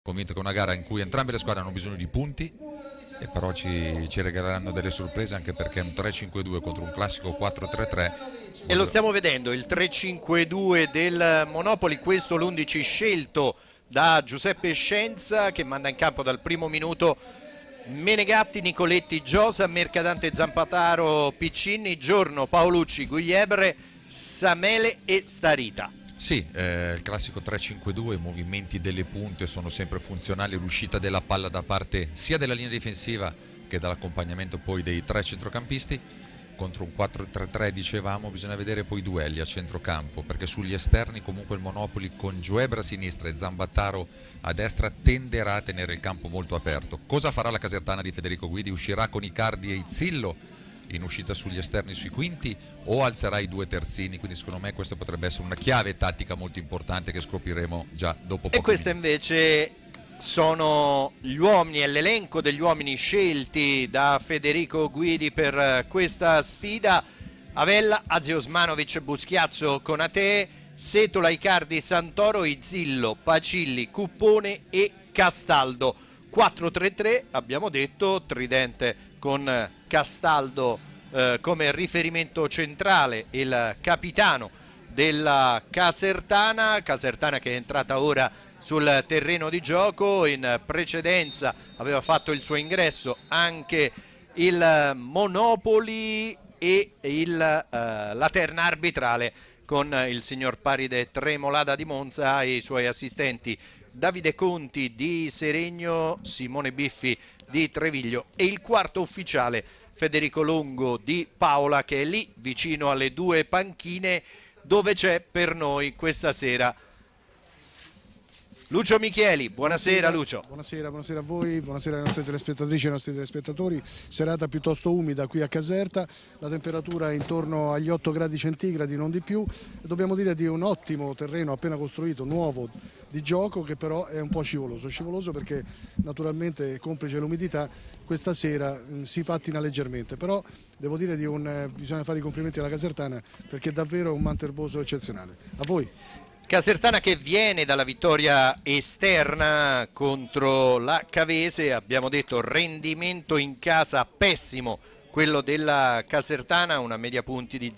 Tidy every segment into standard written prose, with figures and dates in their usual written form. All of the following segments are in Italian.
Convinto che è una gara in cui entrambe le squadre hanno bisogno di punti e però ci regaleranno delle sorprese, anche perché un 3-5-2 contro un classico 4-3-3. E lo stiamo vedendo, il 3-5-2 del Monopoli, questo l'11 scelto da Giuseppe Scienza, che manda in campo dal primo minuto Menegatti, Nicoletti, Giosa, Mercadante, Zampataro, Piccini, Giorno, Paolucci, Gugliebre, Samele e Starita. Sì, il classico 3-5-2, i movimenti delle punte sono sempre funzionali, l'uscita della palla da parte sia della linea difensiva che dall'accompagnamento poi dei tre centrocampisti. Contro un 4-3-3, dicevamo, bisogna vedere poi i duelli a centrocampo, perché sugli esterni comunque il Monopoli con Gioebra a sinistra e Zambattaro a destra tenderà a tenere il campo molto aperto. Cosa farà la Casertana di Federico Guidi? Uscirà con Icardi e Izzillo in uscita sugli esterni sui quinti o alzerà i due terzini? Quindi secondo me questa potrebbe essere una chiave tattica molto importante che scopriremo già dopo poco. E questa invece sono gli uomini e l'elenco degli uomini scelti da Federico Guidi per questa sfida: Avella, Aziosmanovic, Buschiazzo, Konate, Setola, Icardi, Santoro, Izzillo, Pacilli, Cuppone e Castaldo. 4-3-3, abbiamo detto, tridente con Castaldo come riferimento centrale, il capitano della Casertana che è entrata ora sul terreno di gioco. In precedenza aveva fatto il suo ingresso anche il Monopoli e la terna arbitrale con il signor Paride Tremolada di Monza e i suoi assistenti Davide Conti di Seregno, Simone Biffi di Treviglio e il quarto ufficiale Federico Longo di Paola, che è lì vicino alle due panchine dove c'è per noi questa sera Lucio Michieli. Buonasera Lucio. Buonasera a voi, buonasera alle nostre telespettatrici e ai nostri telespettatori. Serata piuttosto umida qui a Caserta, la temperatura è intorno agli 8 gradi centigradi, non di più. Dobbiamo dire di un ottimo terreno appena costruito, nuovo di gioco, che però è un po' scivoloso perché naturalmente, complice l'umidità, questa sera si pattina leggermente, però devo dire bisogna fare i complimenti alla Casertana perché è davvero un manterboso eccezionale. A voi. Casertana che viene dalla vittoria esterna contro la Cavese, abbiamo detto rendimento in casa pessimo quello della Casertana, una media punti di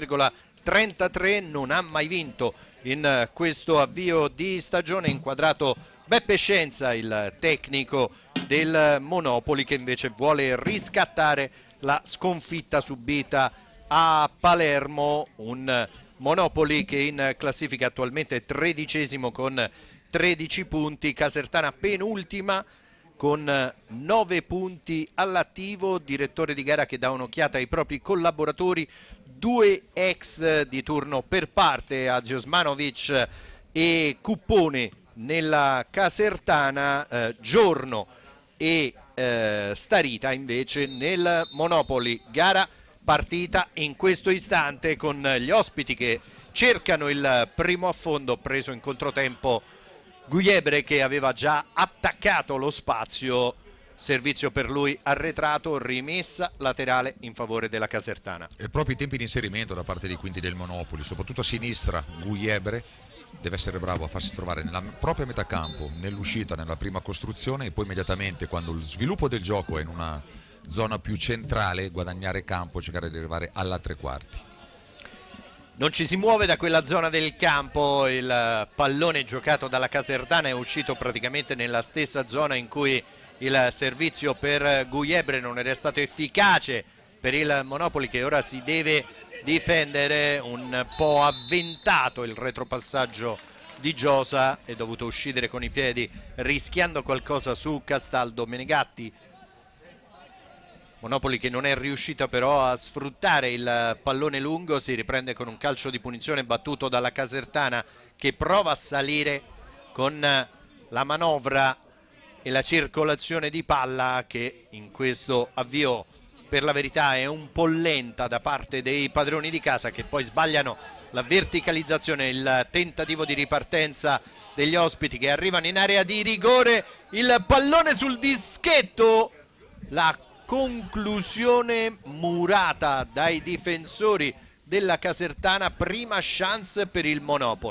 0,33, non ha mai vinto in questo avvio di stagione. Inquadrato Beppe Scienza, il tecnico del Monopoli, che invece vuole riscattare la sconfitta subita a Palermo, un Monopoli che in classifica attualmente è 13° con 13 punti, Casertana penultima con 9 punti all'attivo, direttore di gara che dà un'occhiata ai propri collaboratori, due ex di turno per parte, Aziosmanovic e Cuppone nella Casertana, Giorno e Starita invece nel Monopoli. Gara partita in questo istante con gli ospiti che cercano il primo affondo, preso in controtempo Gugliebre che aveva già attaccato lo spazio, servizio per lui arretrato, rimessa laterale in favore della Casertana. E proprio i tempi di inserimento da parte dei quinti del Monopoli, soprattutto a sinistra Gugliebre deve essere bravo a farsi trovare nella propria metà campo, nell'uscita, nella prima costruzione, e poi immediatamente quando il sviluppo del gioco è in una zona più centrale guadagnare campo, cercare di arrivare alla tre quarti. Non ci si muove da quella zona del campo, il pallone giocato dalla Casertana è uscito praticamente nella stessa zona in cui il servizio per Gugliebre non era stato efficace per il Monopoli, che ora si deve difendere. Un po' avventato il retropassaggio di Giosa, è dovuto uscire con i piedi rischiando qualcosa su Castaldo. Menegatti, Monopoli che non è riuscita però a sfruttare il pallone lungo, si riprende con un calcio di punizione battuto dalla Casertana, che prova a salire con la manovra e la circolazione di palla, che in questo avvio per la verità è un po' lenta da parte dei padroni di casa, che poi sbagliano la verticalizzazione, il tentativo di ripartenza degli ospiti che arrivano in area di rigore, il pallone sul dischetto, la conclusione murata dai difensori della Casertana, prima chance per il Monopoli.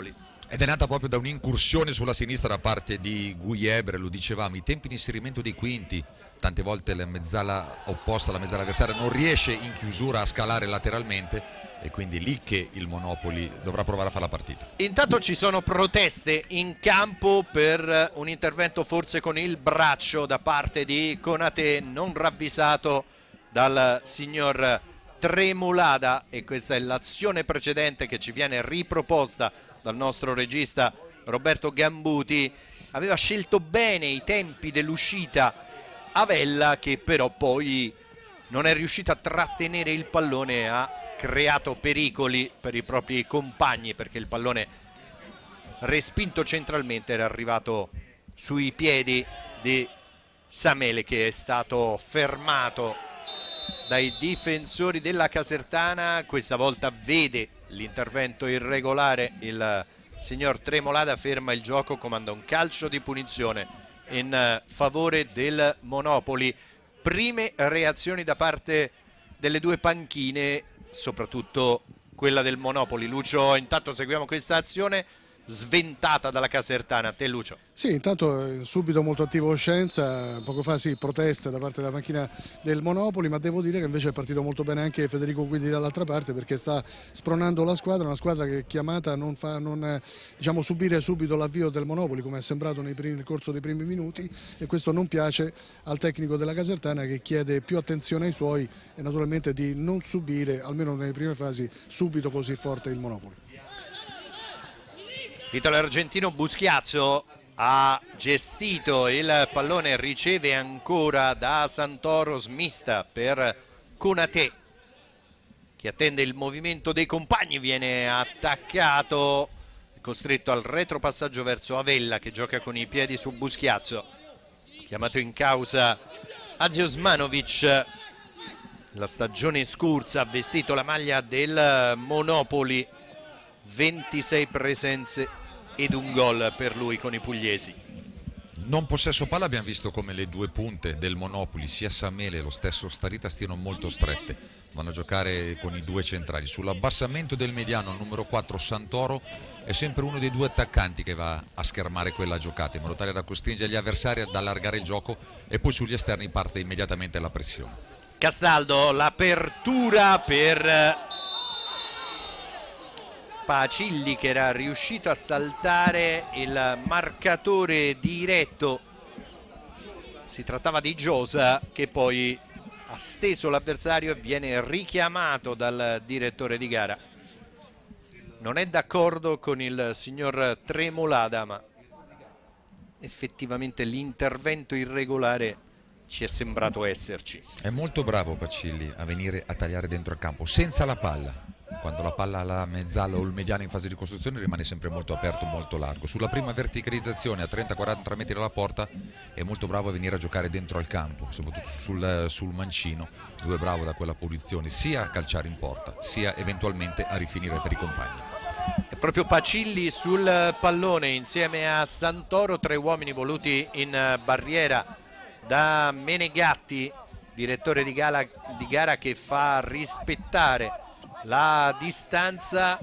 Ed è nata proprio da un'incursione sulla sinistra da parte di Guiebre, lo dicevamo, i tempi di inserimento dei quinti, tante volte la mezzala opposta, la mezzala avversaria non riesce in chiusura a scalare lateralmente e quindi lì che il Monopoli dovrà provare a fare la partita. Intanto ci sono proteste in campo per un intervento forse con il braccio da parte di Konate, non ravvisato dal signor Tremolada, e questa è l'azione precedente che ci viene riproposta dal nostro regista Roberto Gambuti. Aveva scelto bene i tempi dell'uscita Avella, che però poi non è riuscito a trattenere il pallone, ha creato pericoli per i propri compagni perché il pallone respinto centralmente era arrivato sui piedi di Samele, che è stato fermato dai difensori della Casertana. Questa volta vede l'intervento irregolare il signor Tremolada, ferma il gioco, comanda un calcio di punizione in favore del Monopoli. Prime reazioni da parte delle due panchine, soprattutto quella del Monopoli. Lucio, intanto seguiamo questa azione sventata dalla Casertana. A te, Lucio. Sì, intanto subito molto attivo Scienza, poco fa sì, proteste da parte della panchina del Monopoli, ma devo dire che invece è partito molto bene anche Federico Guidi dall'altra parte, perché sta spronando la squadra, una squadra che è chiamata a non diciamo, subire subito l'avvio del Monopoli, come è sembrato nel corso dei primi minuti, e questo non piace al tecnico della Casertana, che chiede più attenzione ai suoi e naturalmente di non subire, almeno nelle prime fasi, subito così forte il Monopoli. L'italo argentino Buschiazzo ha gestito il pallone, riceve ancora da Santoro, smista per Konate che attende il movimento dei compagni, viene attaccato, costretto al retropassaggio verso Avella che gioca con i piedi su Buschiazzo. Chiamato in causa Azio Osmanovic, la stagione scorsa ha vestito la maglia del Monopoli, 26 presenze ed un gol per lui con i pugliesi. Non possesso palla, abbiamo visto come le due punte del Monopoli, sia Samele e lo stesso Starita, stiano molto strette, vanno a giocare con i due centrali. Sull'abbassamento del mediano, il numero 4 Santoro è sempre uno dei due attaccanti che va a schermare quella giocata, in modo tale da costringere gli avversari ad allargare il gioco, e poi sugli esterni parte immediatamente la pressione. Castaldo, l'apertura per Pacilli, che era riuscito a saltare il marcatore diretto. Si trattava di Giosa, che poi ha steso l'avversario e viene richiamato dal direttore di gara. Non è d'accordo con il signor Tremolada, ma effettivamente l'intervento irregolare ci è sembrato esserci. È molto bravo Pacilli a venire a tagliare dentro il campo senza la palla. Quando la palla alla mezzala o il mediano in fase di costruzione rimane sempre molto aperto, molto largo. Sulla prima verticalizzazione a 30-40 metri dalla porta è molto bravo a venire a giocare dentro al campo, soprattutto sul mancino, dove è bravo da quella posizione sia a calciare in porta sia eventualmente a rifinire per i compagni. È proprio Pacilli sul pallone insieme a Santoro, tre uomini voluti in barriera da Menegatti, direttore di gara, che fa rispettare la distanza.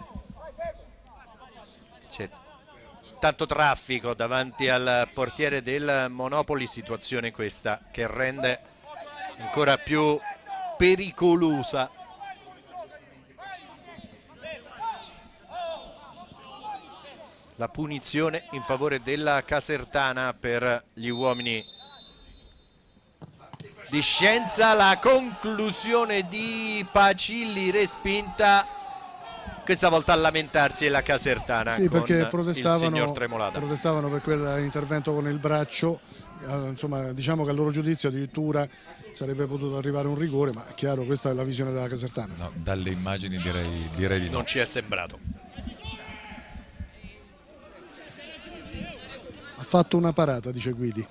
C'è tanto traffico davanti al portiere del Monopoli, situazione questa che rende ancora più pericolosa la punizione in favore della Casertana per gli uomini di Scienza. La conclusione di Pacilli respinta, questa volta a lamentarsi è la Casertana. Sì, perché protestavano per quell'intervento con il braccio, insomma diciamo che a loro giudizio addirittura sarebbe potuto arrivare un rigore, ma è chiaro, questa è la visione della Casertana. No, dalle immagini direi di no. Non ci è sembrato. Ha fatto una parata, dice Guidi.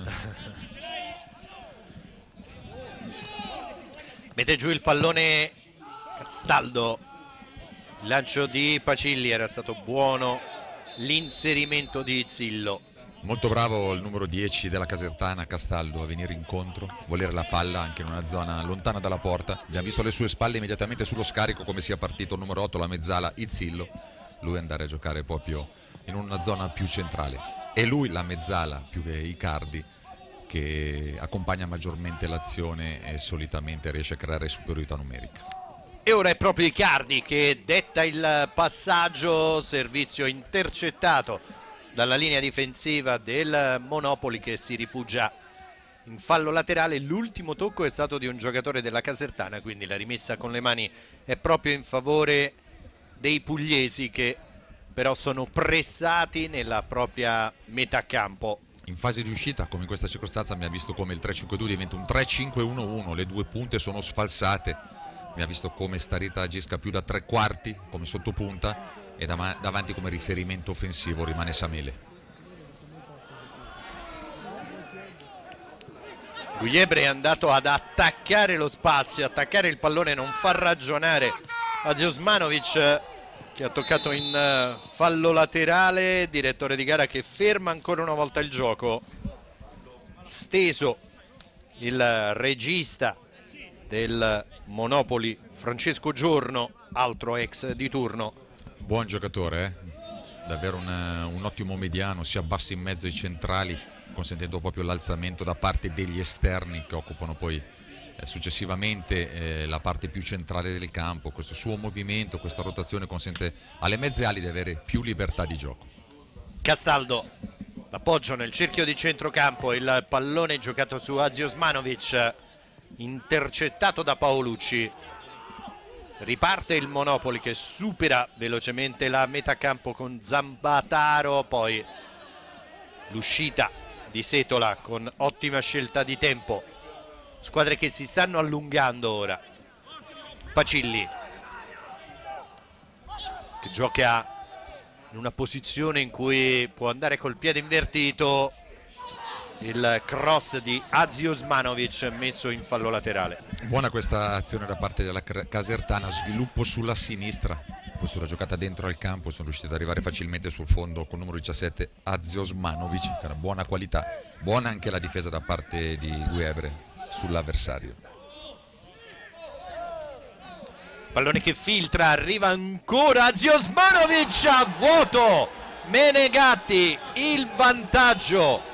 Mette giù il pallone Castaldo, il lancio di Pacilli era stato buono, l'inserimento di Zillo. Molto bravo il numero 10 della Casertana, Castaldo, a venire incontro, volere la palla anche in una zona lontana dalla porta. Abbiamo visto alle sue spalle immediatamente sullo scarico come sia partito il numero 8, la mezzala Izzillo, lui andare a giocare proprio in una zona più centrale. È lui la mezzala più che Icardi che accompagna maggiormente l'azione e solitamente riesce a creare superiorità numerica. E ora è proprio Icardi che detta il passaggio, servizio intercettato dalla linea difensiva del Monopoli che si rifugia in fallo laterale. L'ultimo tocco è stato di un giocatore della Casertana, quindi la rimessa con le mani è proprio in favore dei pugliesi, che però sono pressati nella propria metà campo. In fase di uscita, come in questa circostanza, mi ha visto come il 3-5-2 diventa un 3-5-1-1, le due punte sono sfalsate. Mi ha visto come Starita agisca più da tre quarti come sottopunta e davanti come riferimento offensivo rimane Samele. Gugliebre è andato ad attaccare lo spazio, attaccare il pallone, non fa ragionare Aziosmanovic, che ha toccato in fallo laterale. Direttore di gara che ferma ancora una volta il gioco. Steso il regista del Monopoli, Francesco Giorno, altro ex di turno. Buon giocatore, davvero un ottimo mediano, si abbassa in mezzo ai centrali, consentendo proprio l'alzamento da parte degli esterni che occupano poi successivamente la parte più centrale del campo. Questo suo movimento, questa rotazione consente alle mezze ali di avere più libertà di gioco. Castaldo, l'appoggio nel cerchio di centrocampo, il pallone giocato su Aziosmanovic, intercettato da Paolucci. Riparte il Monopoli che supera velocemente la metà campo con Zambataro, poi l'uscita di Setola con ottima scelta di tempo. Squadre che si stanno allungando ora. Pacilli che gioca in una posizione in cui può andare col piede invertito. Il cross di Aziosmanovic messo in fallo laterale. Buona questa azione da parte della Casertana, sviluppo sulla sinistra, poi sulla giocata dentro al campo sono riusciti ad arrivare facilmente sul fondo con numero 17 Aziosmanovic, che era buona qualità, buona anche la difesa da parte di Gugliebre sull'avversario. Pallone che filtra, arriva ancora Aziosmanovic a vuoto. Menegatti, il vantaggio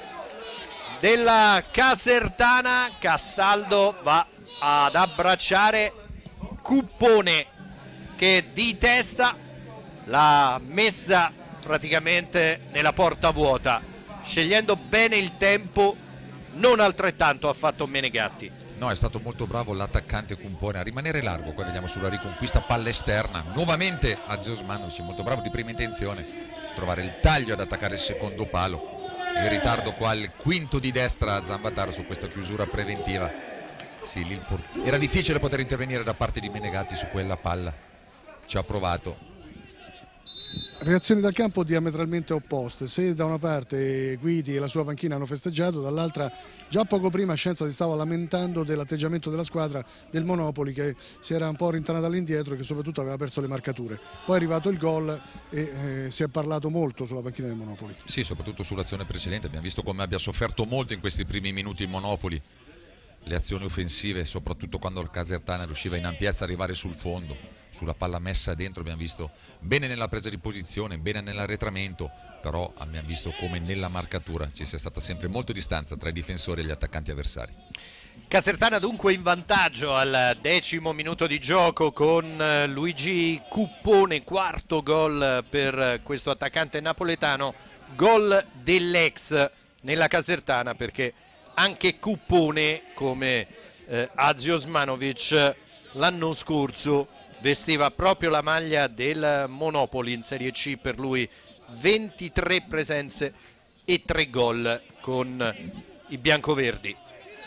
della Casertana. Castaldo va ad abbracciare Cuppone che di testa l'ha messa praticamente nella porta vuota, scegliendo bene il tempo. Non altrettanto ha fatto Menegatti. No, è stato molto bravo l'attaccante Cuppone a rimanere largo. Qua vediamo sulla riconquista palla esterna, nuovamente Aziosmanovic, molto bravo di prima intenzione, trovare il taglio ad attaccare il secondo palo. In ritardo qua il quinto di destra Zambataro su questa chiusura preventiva. Sì, lì era difficile poter intervenire da parte di Menegatti su quella palla, ci ha provato. Reazioni dal campo diametralmente opposte. Se da una parte Guidi e la sua panchina hanno festeggiato, dall'altra già poco prima Scienza si stava lamentando dell'atteggiamento della squadra del Monopoli, che si era un po' rintanata all'indietro e che soprattutto aveva perso le marcature. Poi è arrivato il gol e si è parlato molto sulla panchina del Monopoli. Sì, soprattutto sull'azione precedente abbiamo visto come abbia sofferto molto in questi primi minuti il Monopoli, le azioni offensive, soprattutto quando il Casertana riusciva in ampiezza ad arrivare sul fondo. Sulla palla messa dentro abbiamo visto bene nella presa di posizione, bene nell'arretramento, però abbiamo visto come nella marcatura ci sia stata sempre molta distanza tra i difensori e gli attaccanti avversari. Casertana dunque in vantaggio al 10° minuto di gioco con Luigi Cuppone, quarto gol per questo attaccante napoletano, gol dell'ex nella Casertana, perché anche Cuppone, come Aziosmanovic, l'anno scorso vestiva proprio la maglia del Monopoli in Serie C. Per lui 23 presenze e 3 gol con i biancoverdi.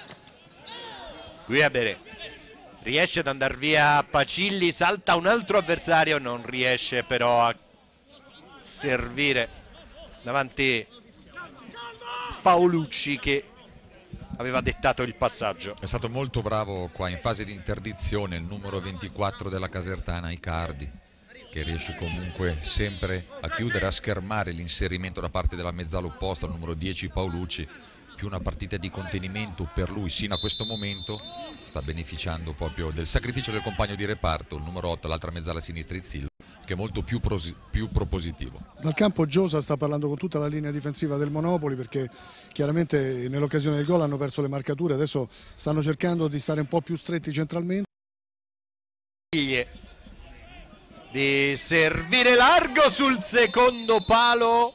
Gugliebre riesce ad andare via Pacilli, salta un altro avversario, non riesce però a servire davanti Paolucci, che aveva dettato il passaggio. È stato molto bravo qua in fase di interdizione il numero 24 della Casertana, Icardi, che riesce comunque sempre a chiudere, a schermare l'inserimento da parte della mezzala opposta, il numero 10 Paolucci. Più una partita di contenimento per lui sino a questo momento, sta beneficiando proprio del sacrificio del compagno di reparto, il numero 8, l'altra mezzala sinistra Izzillo, che è molto più propositivo. Dal campo Giosa sta parlando con tutta la linea difensiva del Monopoli, perché chiaramente nell'occasione del gol hanno perso le marcature, adesso stanno cercando di stare un po' più stretti centralmente. Di servire largo sul secondo palo,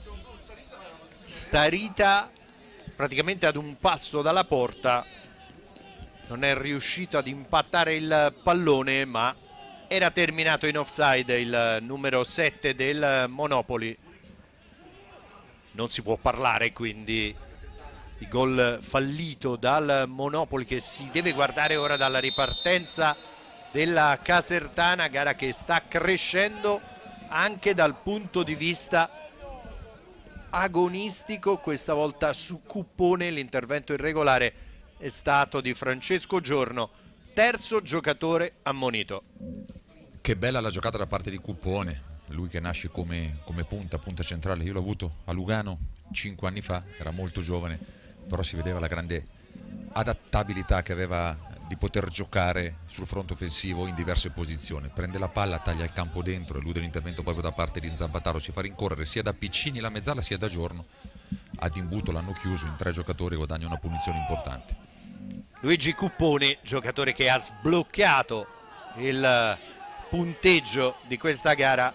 Starita praticamente ad un passo dalla porta, non è riuscito ad impattare il pallone, ma era terminato in offside il numero 7 del Monopoli. Non si può parlare quindi di gol fallito dal Monopoli, che si deve guardare ora dalla ripartenza della Casertana, gara che sta crescendo anche dal punto di vista agonistico. Questa volta su Cuppone l'intervento irregolare è stato di Francesco Giorno, terzo giocatore ammonito. Che bella la giocata da parte di Cuppone, lui che nasce come punta centrale. Io l'ho avuto a Lugano 5 anni fa, era molto giovane, però si vedeva la grande adattabilità che aveva di poter giocare sul fronte offensivo in diverse posizioni. Prende la palla, taglia il campo dentro, elude l'intervento proprio da parte di Zambataro, si fa rincorrere sia da Piccini la mezzala sia da Giorno. Ad imbuto l'hanno chiuso in 3 giocatori, guadagna una punizione importante. Luigi Cuppone, giocatore che ha sbloccato il punteggio di questa gara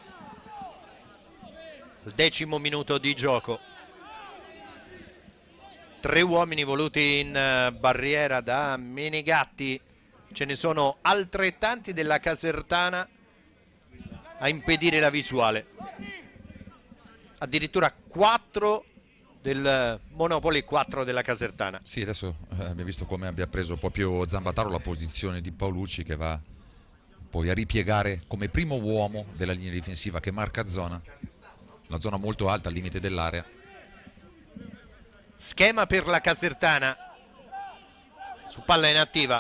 al 10° minuto di gioco. 3 uomini voluti in barriera da Menegatti, ce ne sono altrettanti della Casertana a impedire la visuale, addirittura 4 del Monopoli e 4 della Casertana. Sì, adesso abbiamo visto come abbia preso proprio Zambataro la posizione di Paolucci, che va poi a ripiegare come primo uomo della linea difensiva, che marca zona, una zona molto alta al limite dell'area. Schema per la Casertana su palla inattiva.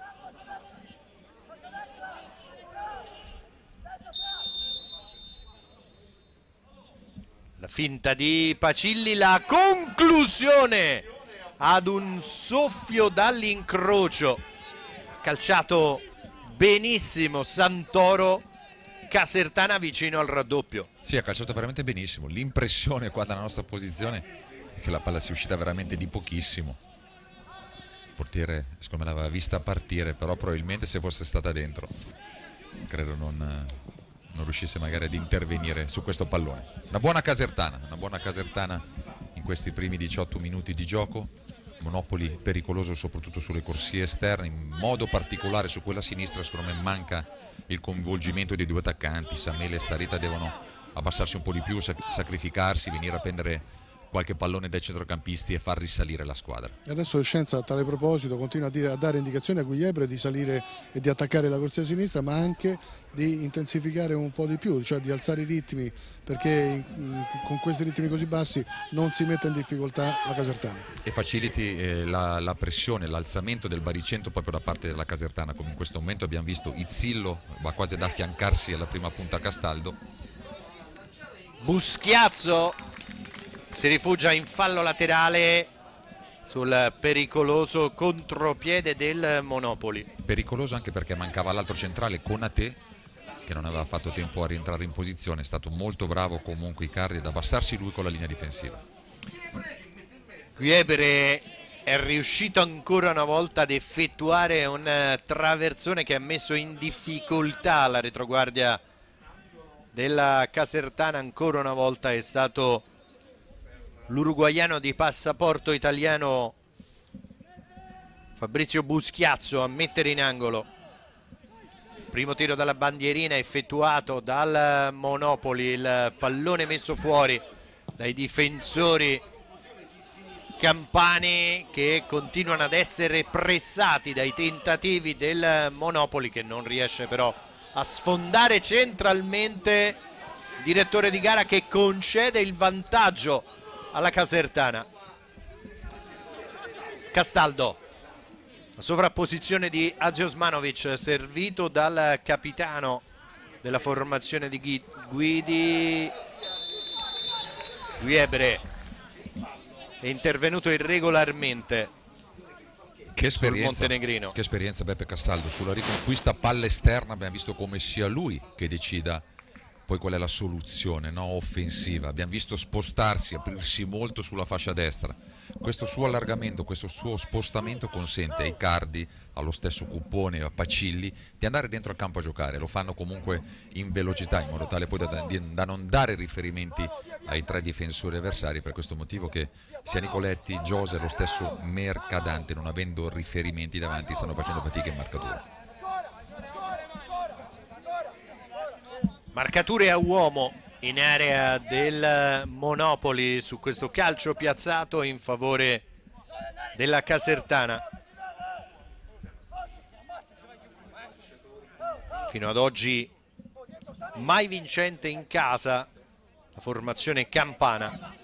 La finta di Pacilli, la conclusione ad un soffio dall'incrocio, calciato benissimo Santoro. Casertana vicino al raddoppio. Sì, ha calciato veramente benissimo. L'impressione qua dalla nostra posizione che la palla sia uscita veramente di pochissimo. Il portiere secondo me l'aveva vista partire, però probabilmente se fosse stata dentro credo non riuscisse magari ad intervenire su questo pallone. Una buona Casertana in questi primi 18 minuti di gioco. Monopoli pericoloso soprattutto sulle corsie esterne, in modo particolare su quella sinistra. Secondo me manca il coinvolgimento dei 2 attaccanti. Samele e Starita devono abbassarsi un po' di più, sacrificarsi, venire a prendere qualche pallone dai centrocampisti e far risalire la squadra. E adesso Scienza a tale proposito continua a dare indicazioni a Gugliebre di salire e di attaccare la corsia sinistra, ma anche di intensificare un po' di più, cioè di alzare i ritmi, perché con questi ritmi così bassi non si mette in difficoltà la Casertana. E faciliti la pressione, l'alzamento del baricentro proprio da parte della Casertana, come in questo momento abbiamo visto Izzillo va quasi ad affiancarsi alla prima punta Castaldo. Buschiazzo si rifugia in fallo laterale sul pericoloso contropiede del Monopoli. Pericoloso anche perché mancava l'altro centrale, Konate, che non aveva fatto tempo a rientrare in posizione. È stato molto bravo comunque Icardi ad abbassarsi lui con la linea difensiva. Guiebre è riuscito ancora una volta ad effettuare un traversone che ha messo in difficoltà la retroguardia della Casertana. Ancora una volta è stato l'uruguaiano di passaporto italiano Fabrizio Buschiazzo a mettere in angolo. Primo tiro dalla bandierina effettuato dal Monopoli, il pallone messo fuori dai difensori campani, che continuano ad essere pressati dai tentativi del Monopoli, che non riesce però a sfondare centralmente il direttore di gara, che concede il vantaggio alla Casertana. Castaldo, la sovrapposizione di Aziosmanovic, servito dal capitano della formazione di Guidi. Guiebre è intervenuto irregolarmente. Che esperienza, montenegrino. che esperienza Beppe Castaldo sulla riconquista palla esterna. Abbiamo visto come sia lui che decida poi qual è la soluzione, no? Offensiva. Abbiamo visto spostarsi, aprirsi molto sulla fascia destra. Questo suo allargamento, questo suo spostamento consente a Icardi, allo stesso Cuppone, a Pacilli di andare dentro al campo a giocare. Lo fanno comunque in velocità, in modo tale poi da non dare riferimenti ai tre difensori avversari. Per questo motivo che sia Nicoletti, Jose e lo stesso Mercadante, non avendo riferimenti davanti, stanno facendo fatica in marcatura. Marcature a uomo in area del Monopoli su questo calcio piazzato in favore della Casertana. Fino ad oggi mai vincente in casa la formazione campana.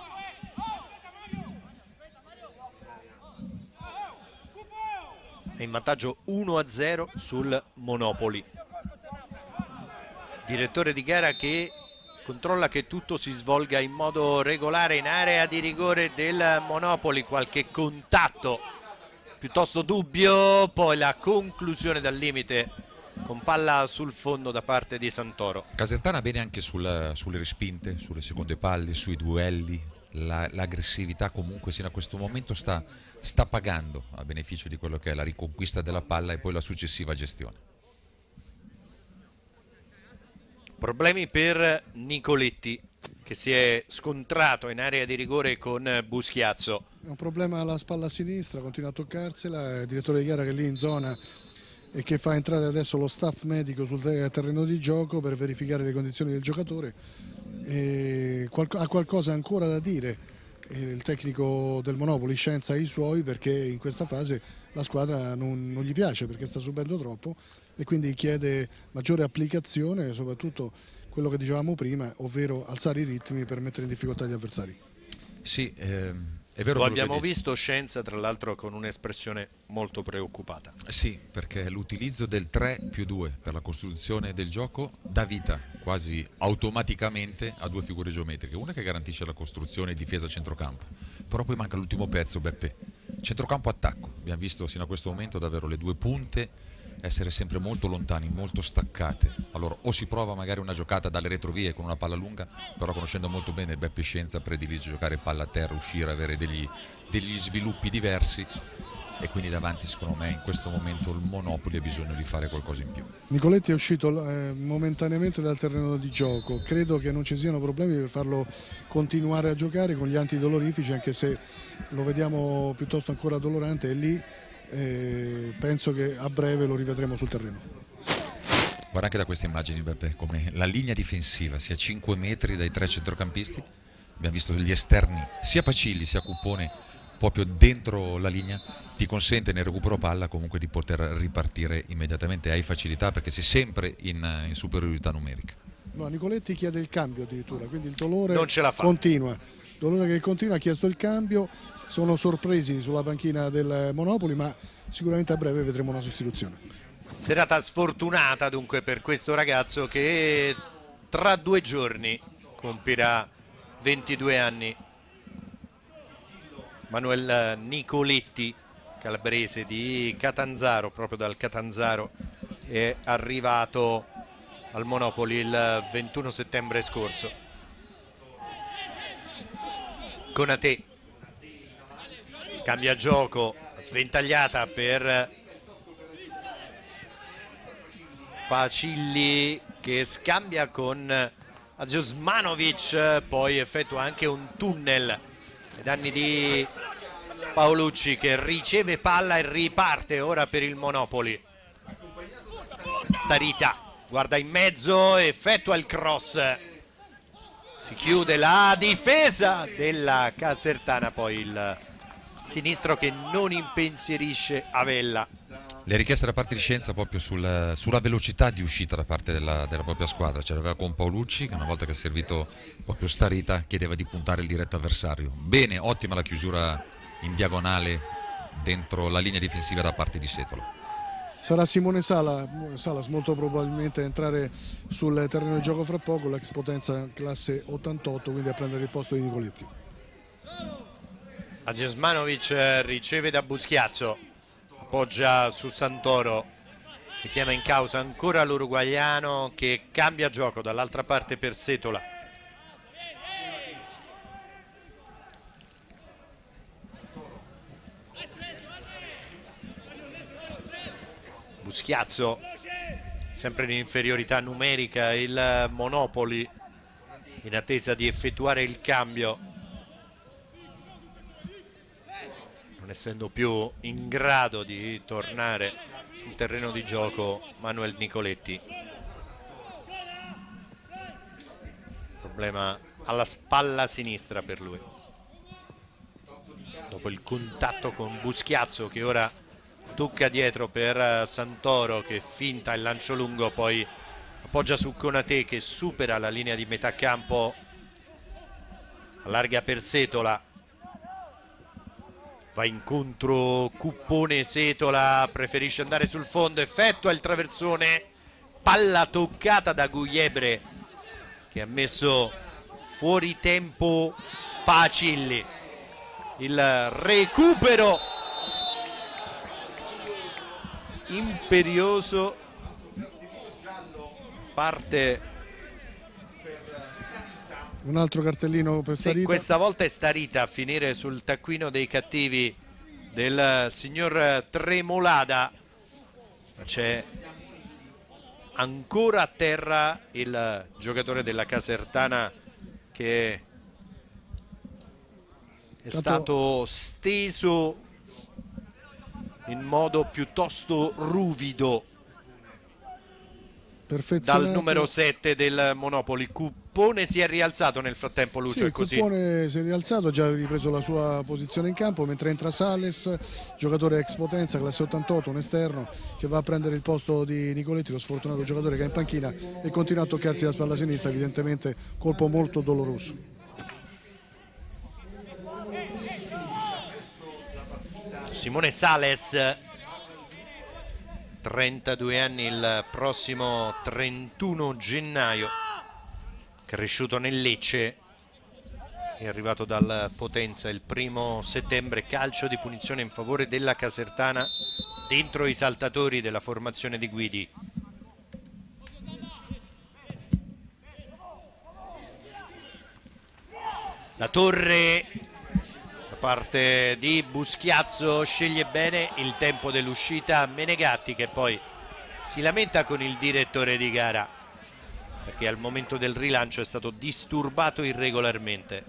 È in vantaggio 1-0 sul Monopoli. Direttore di gara che controlla che tutto si svolga in modo regolare in area di rigore del Monopoli. Qualche contatto piuttosto dubbio, poi la conclusione dal limite con palla sul fondo da parte di Santoro. Casertana bene anche sulle respinte, sulle seconde palle, sui duelli. L'aggressività comunque sino a questo momento sta pagando a beneficio di quello che è la riconquista della palla e poi la successiva gestione. Problemi per Nicoletti, che si è scontrato in area di rigore con Buschiazzo. È un problema alla spalla sinistra, continua a toccarsela, il direttore di gara che è lì in zona e che fa entrare adesso lo staff medico sul terreno di gioco per verificare le condizioni del giocatore. Ha qualcosa ancora da dire il tecnico del Monopoli, Scienza ai suoi, perché in questa fase la squadra non gli piace perché sta subendo troppo e quindi chiede maggiore applicazione e soprattutto quello che dicevamo prima, ovvero alzare i ritmi per mettere in difficoltà gli avversari. Sì, è vero. Lo abbiamo visto Scienza tra l'altro con un'espressione molto preoccupata. Sì, perché l'utilizzo del 3+2 per la costruzione del gioco dà vita quasi automaticamente a due figure geometriche, una che garantisce la costruzione e difesa a centrocampo, però poi manca l'ultimo pezzo, Beppe, centrocampo attacco. Abbiamo visto sino a questo momento davvero le due punte essere sempre molto lontani, molto staccate. Allora o si prova magari una giocata dalle retrovie con una palla lunga, però conoscendo molto bene Beppe Scienza predilige giocare palla a terra, uscire, avere degli sviluppi diversi, e quindi davanti secondo me in questo momento il Monopoli ha bisogno di fare qualcosa in più. Nicoletti è uscito momentaneamente dal terreno di gioco, credo che non ci siano problemi per farlo continuare a giocare con gli antidolorifici, anche se lo vediamo piuttosto ancora dolorante, e lì penso che a breve lo rivedremo sul terreno. Guarda anche da queste immagini, Beppe, come la linea difensiva sia a 5 metri dai tre centrocampisti. Abbiamo visto gli esterni, sia Pacilli sia Cuppone, proprio dentro la linea, ti consente nel recupero palla comunque di poter ripartire immediatamente. Hai facilità perché sei sempre in superiorità numerica. No, Nicoletti chiede il cambio addirittura, quindi il dolore non ce la fa. Continua. Dolore che continua, ha chiesto il cambio. Sono sorpresi sulla panchina del Monopoli, ma sicuramente a breve vedremo una sostituzione. Serata sfortunata dunque per questo ragazzo che tra 2 giorni compirà 22 anni. Manuel Nicoletti, calabrese di Catanzaro, proprio dal Catanzaro è arrivato al Monopoli il 21 settembre scorso. Konate cambia gioco, sventagliata per Pacilli che scambia con Aziosmanovic, poi effettua anche un tunnel ai danni di Paolucci che riceve palla e riparte ora per il Monopoli. Starita guarda in mezzo, effettua il cross, si chiude la difesa della Casertana, poi il sinistro che non impensierisce Avella. Le richieste da parte di Scienza proprio sulla velocità di uscita da parte della propria squadra. Ce l'aveva con Paolucci che una volta che ha servito proprio Starita chiedeva di puntare il diretto avversario. Bene, ottima la chiusura in diagonale dentro la linea difensiva da parte di Setolo. Sarà Simone Salas molto probabilmente a entrare sul terreno di gioco fra poco, l'ex Potenza classe 88, quindi a prendere il posto di Nicoletti. Aziosmanovic riceve da Buschiazzo, appoggia su Santoro, si chiama in causa ancora l'uruguaiano, che cambia gioco dall'altra parte per Setola. Buschiazzo, sempre in inferiorità numerica il Monopoli, in attesa di effettuare il cambio, non essendo più in grado di tornare sul terreno di gioco Manuel Nicoletti. Problema alla spalla sinistra per lui, dopo il contatto con Buschiazzo, che ora tocca dietro per Santoro, che finta il lancio lungo, poi appoggia su Konate, che supera la linea di metà campo, allarga per Setola, va incontro Cuppone. Setola preferisce andare sul fondo, effettua il traversone, palla toccata da Gugliebre, che ha messo fuori tempo Facilli. Il recupero imperioso, parte un altro cartellino per Starita. Sì, questa volta è Starita a finire sul taccuino dei cattivi del signor Tremolada. C'è ancora a terra il giocatore della Casertana, che è stato steso in modo piuttosto ruvido dal numero 7 del Monopoli. Cuppone si è rialzato nel frattempo, Lucio, sì, è così? Cuppone si è rialzato, ha già ripreso la sua posizione in campo, mentre entra Sales, giocatore ex Potenza, classe 88, un esterno, che va a prendere il posto di Nicoletti, lo sfortunato giocatore che è in panchina e continua a toccarsi la spalla sinistra, evidentemente colpo molto doloroso. Simone Sales, 32 anni, il prossimo 31 gennaio, cresciuto nel Lecce, è arrivato dal Potenza il 1° settembre. Calcio di punizione in favore della Casertana dentro i saltatori della formazione di Guidi. La Torre da parte di Buschiazzo, sceglie bene il tempo dell'uscita Menegatti, che poi si lamenta con il direttore di gara perché al momento del rilancio è stato disturbato irregolarmente.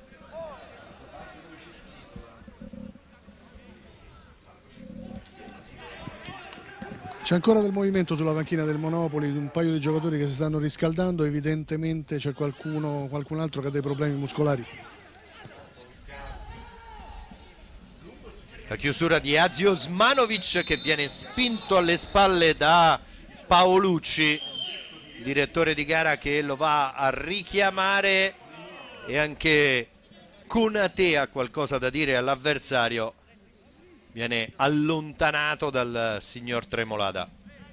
C'è ancora del movimento sulla panchina del Monopoli, un paio di giocatori che si stanno riscaldando, evidentemente c'è qualcun altro che ha dei problemi muscolari. La chiusura di Azio Osmanovic, che viene spinto alle spalle da Paolucci, direttore di gara, che lo va a richiamare, e anche Konate ha qualcosa da dire all'avversario. Viene allontanato dal signor Tremolada.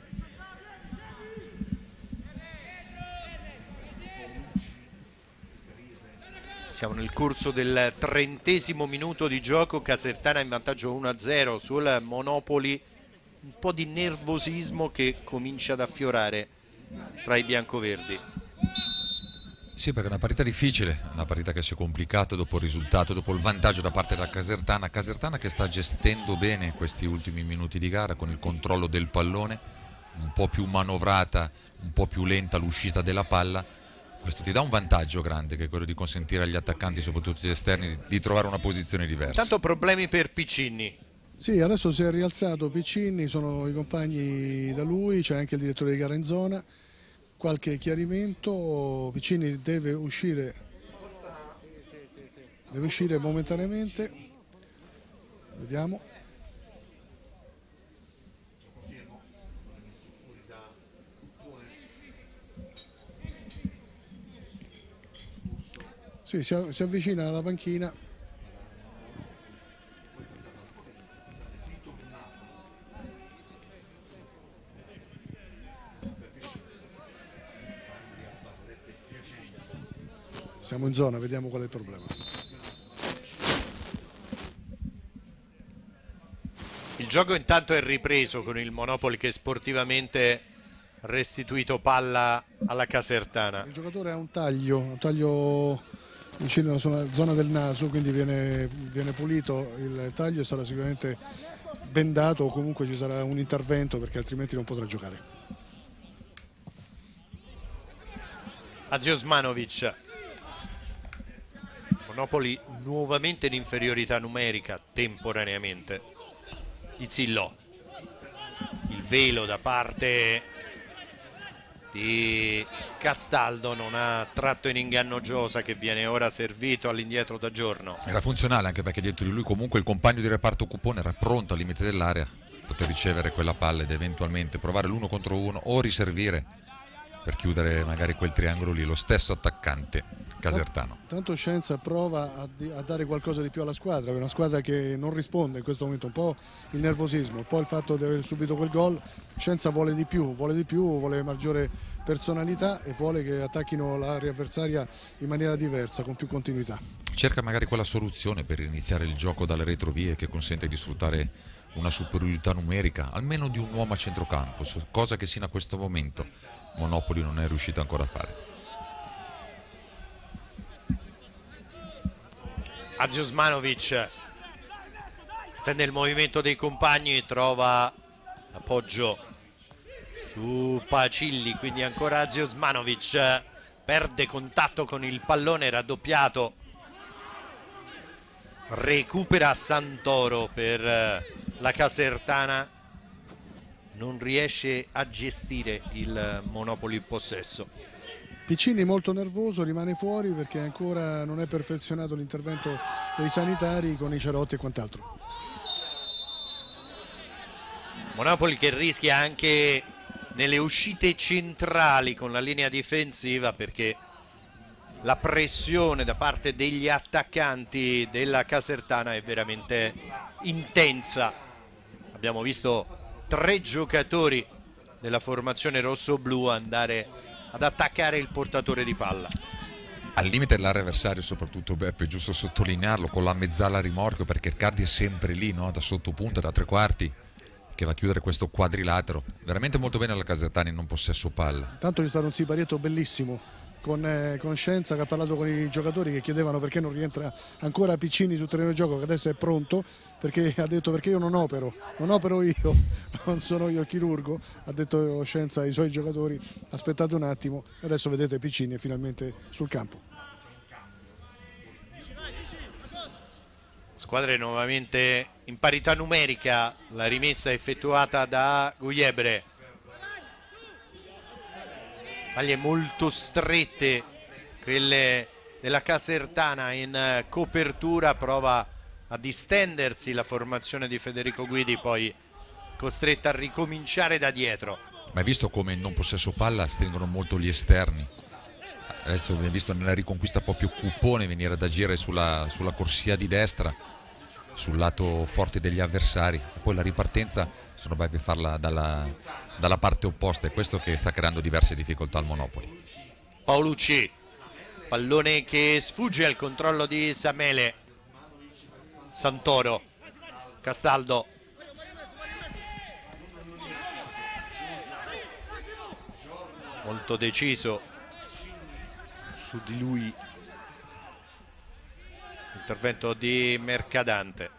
Siamo nel corso del 30° minuto di gioco, Casertana in vantaggio 1-0 sul Monopoli. Un po' di nervosismo che comincia ad affiorare tra i biancoverdi. Sì, perché è una partita difficile, una partita che si è complicata dopo il risultato, dopo il vantaggio da parte della Casertana. Casertana che sta gestendo bene questi ultimi minuti di gara con il controllo del pallone, un po' più manovrata, un po' più lenta l'uscita della palla. Questo ti dà un vantaggio grande, che è quello di consentire agli attaccanti, soprattutto gli esterni, di trovare una posizione diversa. Tanto problemi per Piccinni. Sì, adesso si è rialzato Piccinni, sono i compagni da lui, c'è anche il direttore di gara in zona. Qualche chiarimento, Piccinni deve uscire momentaneamente, vediamo. Sì, si avvicina alla panchina. Siamo in zona, vediamo qual è il problema. Il gioco intanto è ripreso con il Monopoli che sportivamente ha restituito palla alla Casertana. Il giocatore ha un taglio vicino alla zona del naso, quindi viene pulito il taglio e sarà sicuramente bendato, o comunque ci sarà un intervento perché altrimenti non potrà giocare. Aziosmanovic. Monopoli nuovamente in inferiorità numerica temporaneamente. Izzillo, il velo da parte di Castaldo non ha tratto in inganno Giosa, che viene ora servito all'indietro da Giorno. Era funzionale anche perché dietro di lui comunque il compagno di reparto Cupone era pronto al limite dell'area, poter ricevere quella palla ed eventualmente provare l'uno contro uno o riservire per chiudere magari quel triangolo lì, lo stesso attaccante casertano. Tanto Scienza prova a dare qualcosa di più alla squadra, è una squadra che non risponde in questo momento, un po' il nervosismo, un po' il fatto di aver subito quel gol. Scienza vuole di più, vuole maggiore personalità e vuole che attacchino l'area avversaria in maniera diversa, con più continuità. Cerca magari quella soluzione per iniziare il gioco dalle retrovie che consente di sfruttare una superiorità numerica, almeno di un uomo a centrocampo, cosa che sino a questo momento Monopoli non è riuscito ancora a fare. Aziosmanovic tende il movimento dei compagni, trova appoggio su Pacilli, quindi ancora Aziosmanovic, perde contatto con il pallone, raddoppiato, recupera Santoro per la Casertana, non riesce a gestire il Monopoli in possesso. Piccini molto nervoso, rimane fuori perché ancora non è perfezionato l'intervento dei sanitari con i cerotti e quant'altro. Monopoli che rischia anche nelle uscite centrali con la linea difensiva, perché la pressione da parte degli attaccanti della Casertana è veramente intensa. Abbiamo visto 3 giocatori della formazione rosso-blu andare ad attaccare il portatore di palla. Al limite dell'area avversaria, soprattutto Beppe, è giusto sottolinearlo, con la mezzala a rimorchio, perché Cardi è sempre lì, no? Da sottopunta, da tre quarti, che va a chiudere questo quadrilatero. Veramente molto bene la Casertana in non possesso palla. Tanto c'è stato un siparietto bellissimo con Scienza, che ha parlato con i giocatori che chiedevano perché non rientra ancora Piccini sul terreno di gioco, che adesso è pronto, perché ha detto perché io non opero io, non sono io il chirurgo, ha detto Scienza ai suoi giocatori, aspettate un attimo, adesso vedete Piccini è finalmente sul campo. Squadre nuovamente in parità numerica, la rimessa effettuata da Gugliebre. Maglie molto strette quelle della Casertana in copertura, prova a distendersi la formazione di Federico Guidi, poi costretta a ricominciare da dietro. Ma hai visto come in non possesso palla stringono molto gli esterni? Adesso abbiamo visto nella riconquista proprio Cupone venire ad agire sulla corsia di destra, sul lato forte degli avversari, e poi la ripartenza sono bravi a farla dalla parte opposta, è questo che sta creando diverse difficoltà al Monopoli. Paolucci, pallone che sfugge al controllo di Samele. Santoro, Castaldo, molto deciso su di lui intervento di Mercadante.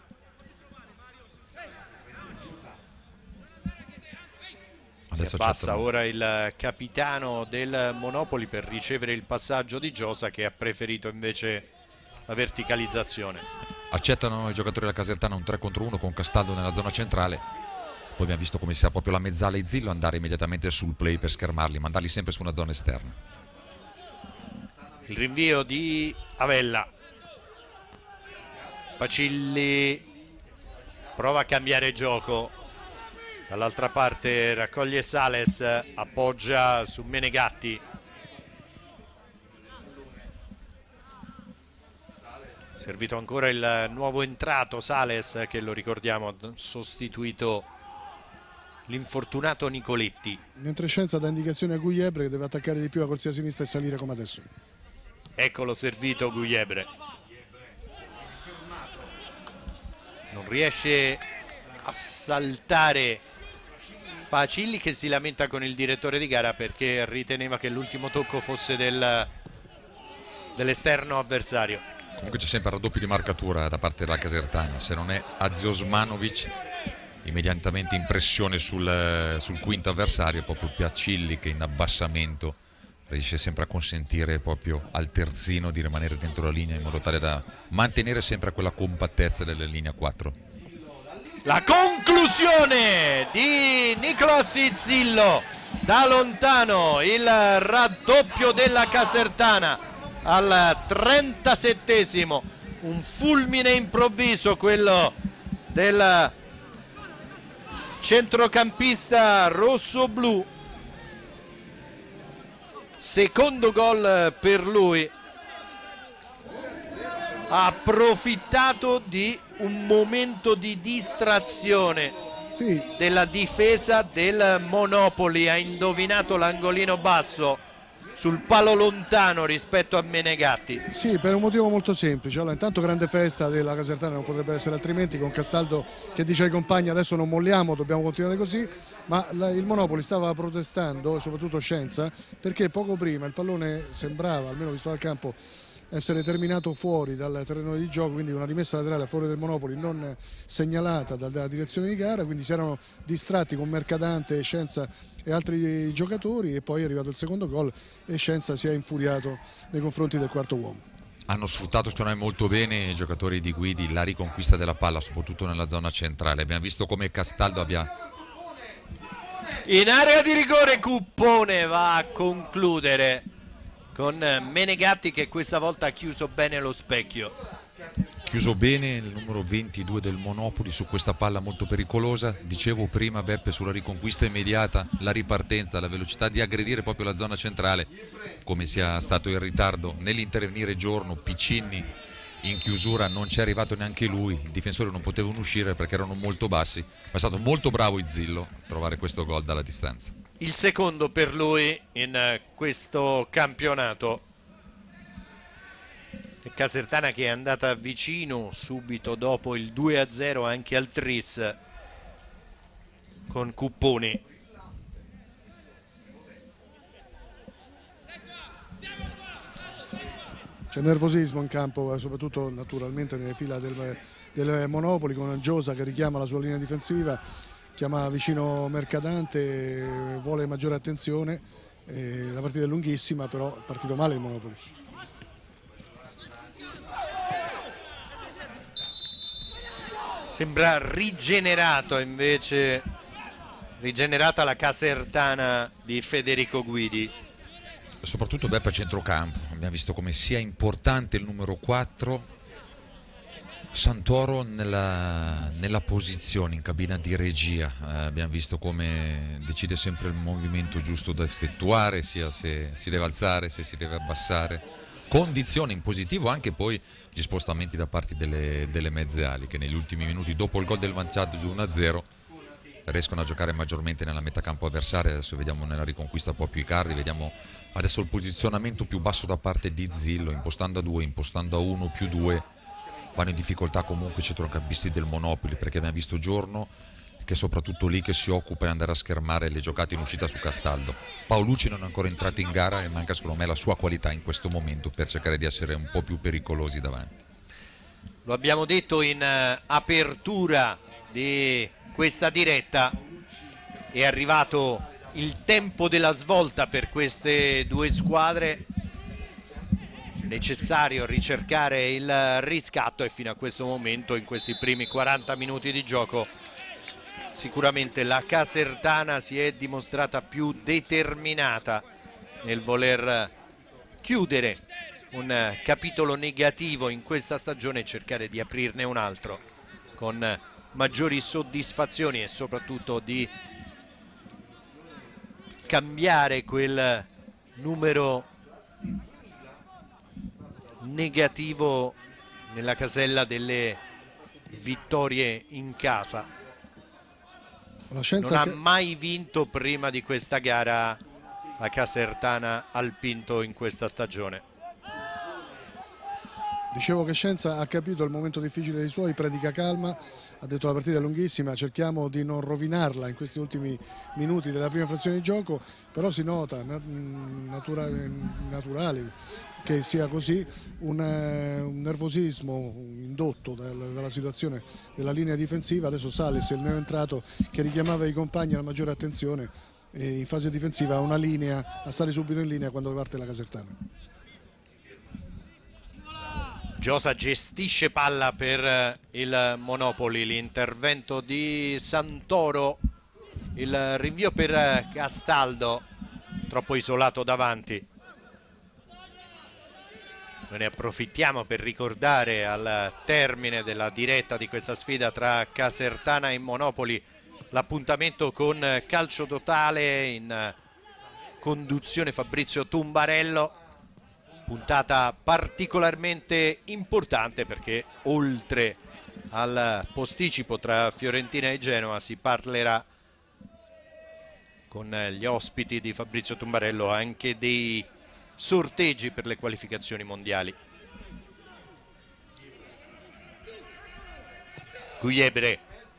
Adesso si abbassa ora il capitano del Monopoli per ricevere il passaggio di Giosa, che ha preferito invece la verticalizzazione. Accettano i giocatori della Casertana un 3 contro 1 con Castaldo nella zona centrale. Poi abbiamo visto come sia proprio la mezzala e Zillo andare immediatamente sul play per schermarli, mandarli sempre su una zona esterna. Il rinvio di Avella. Pacilli prova a cambiare gioco. Dall'altra parte raccoglie Sales, appoggia su Menegatti. Servito ancora il nuovo entrato Sales, che lo ricordiamo ha sostituito l'infortunato Nicoletti. Mentre Scienza dà indicazione a Gugliebre che deve attaccare di più la corsia sinistra e salire come adesso. Eccolo servito Gugliebre. Non riesce a saltare Pacilli, che si lamenta con il direttore di gara perché riteneva che l'ultimo tocco fosse dell'esterno avversario. Comunque c'è sempre il raddoppio di marcatura da parte della Casertana, se non è Aziosmanovic immediatamente in pressione sul quinto avversario, proprio Pacilli che in abbassamento riesce sempre a consentire proprio al terzino di rimanere dentro la linea in modo tale da mantenere sempre quella compattezza della linea 4. La conclusione di Nicolas Izzillo da lontano, il raddoppio della Casertana al 37esimo, un fulmine improvviso quello del centrocampista rosso-blu, secondo gol per lui. Ha approfittato di un momento di distrazione della difesa del Monopoli, ha indovinato l'angolino basso sul palo lontano rispetto a Menegatti. Sì, per un motivo molto semplice. Allora, intanto grande festa della Casertana, non potrebbe essere altrimenti, con Castaldo che dice ai compagni adesso non molliamo, dobbiamo continuare così, ma il Monopoli stava protestando, soprattutto Scienza, perché poco prima il pallone sembrava, almeno visto dal campo, essere terminato fuori dal terreno di gioco, quindi una rimessa laterale a favore del Monopoli non segnalata dalla direzione di gara, quindi si erano distratti con Mercadante, Scienza e altri giocatori, e poi è arrivato il secondo gol e Scienza si è infuriato nei confronti del quarto uomo. Hanno sfruttato secondo me molto bene i giocatori di Guidi la riconquista della palla, soprattutto nella zona centrale. Abbiamo visto come Castaldo abbia... In area di rigore Cuppone va a concludere con Menegatti, che questa volta ha chiuso bene lo specchio. Chiuso bene il numero 22 del Monopoli su questa palla molto pericolosa. Dicevo prima, Beppe, sulla riconquista immediata, la ripartenza, la velocità di aggredire proprio la zona centrale, come sia stato in ritardo nell'intervenire Giorno. Piccinni in chiusura non ci è arrivato neanche lui, i difensori non potevano uscire perché erano molto bassi, ma è stato molto bravo Izzillo a trovare questo gol dalla distanza. Il secondo per lui in questo campionato. Casertana che è andata vicino subito dopo il 2-0 anche al Tris con Cupponi. C'è nervosismo in campo, soprattutto naturalmente nelle fila del Monopoli, con Giosa che richiama la sua linea difensiva, chiama vicino Mercadante, vuole maggiore attenzione. La partita è lunghissima, però è partito male il Monopoli. Sembra rigenerata la Casertana di Federico Guidi. Soprattutto Beppe a centrocampo, abbiamo visto come sia importante il numero 4 Santoro nella posizione in cabina di regia. Abbiamo visto come decide sempre il movimento giusto da effettuare, sia se si deve alzare, se si deve abbassare. Condizione in positivo anche poi gli spostamenti da parte delle mezze ali, che negli ultimi minuti dopo il gol del vantaggio 1-0 riescono a giocare maggiormente nella metà campo avversaria. Adesso vediamo nella riconquista un po' più i cardi, vediamo adesso il posizionamento più basso da parte di Zillo, impostando a 2, impostando a 1 più 2. Vanno in difficoltà comunque i centrocampisti del Monopoli, perché abbiamo visto Giorno che è soprattutto lì che si occupa di andare a schermare le giocate in uscita su Castaldo. Paolucci non è ancora entrato in gara e manca secondo me la sua qualità in questo momento per cercare di essere un po' più pericolosi davanti. Lo abbiamo detto in apertura di questa diretta, è arrivato il tempo della svolta per queste due squadre, necessario ricercare il riscatto, e fino a questo momento, in questi primi 40 minuti di gioco, sicuramente la Casertana si è dimostrata più determinata nel voler chiudere un capitolo negativo in questa stagione e cercare di aprirne un altro con maggiori soddisfazioni, e soprattutto di cambiare quel numero negativo nella casella delle vittorie in casa. Non ha mai vinto prima di questa gara la Casertana al Pinto in questa stagione. Dicevo che Scienza ha capito il momento difficile dei suoi, predica calma, ha detto la partita è lunghissima, cerchiamo di non rovinarla in questi ultimi minuti della prima frazione di gioco, però si nota naturale che sia così, un nervosismo indotto dalla situazione della linea difensiva. Adesso Sales, il neoentrato, che richiamava i compagni alla maggiore attenzione in fase difensiva, a una linea, a stare subito in linea quando parte la Casertana. Giosa gestisce palla per il Monopoli, l'intervento di Santoro, il rinvio per Castaldo, troppo isolato davanti. Noi ne approfittiamo per ricordare al termine della diretta di questa sfida tra Casertana e Monopoli l'appuntamento con Calcio Totale, in conduzione Fabrizio Tumbarello. Puntata particolarmente importante perché oltre al posticipo tra Fiorentina e Genoa si parlerà con gli ospiti di Fabrizio Tumbarello anche dei sorteggi per le qualificazioni mondiali. Gugliebre,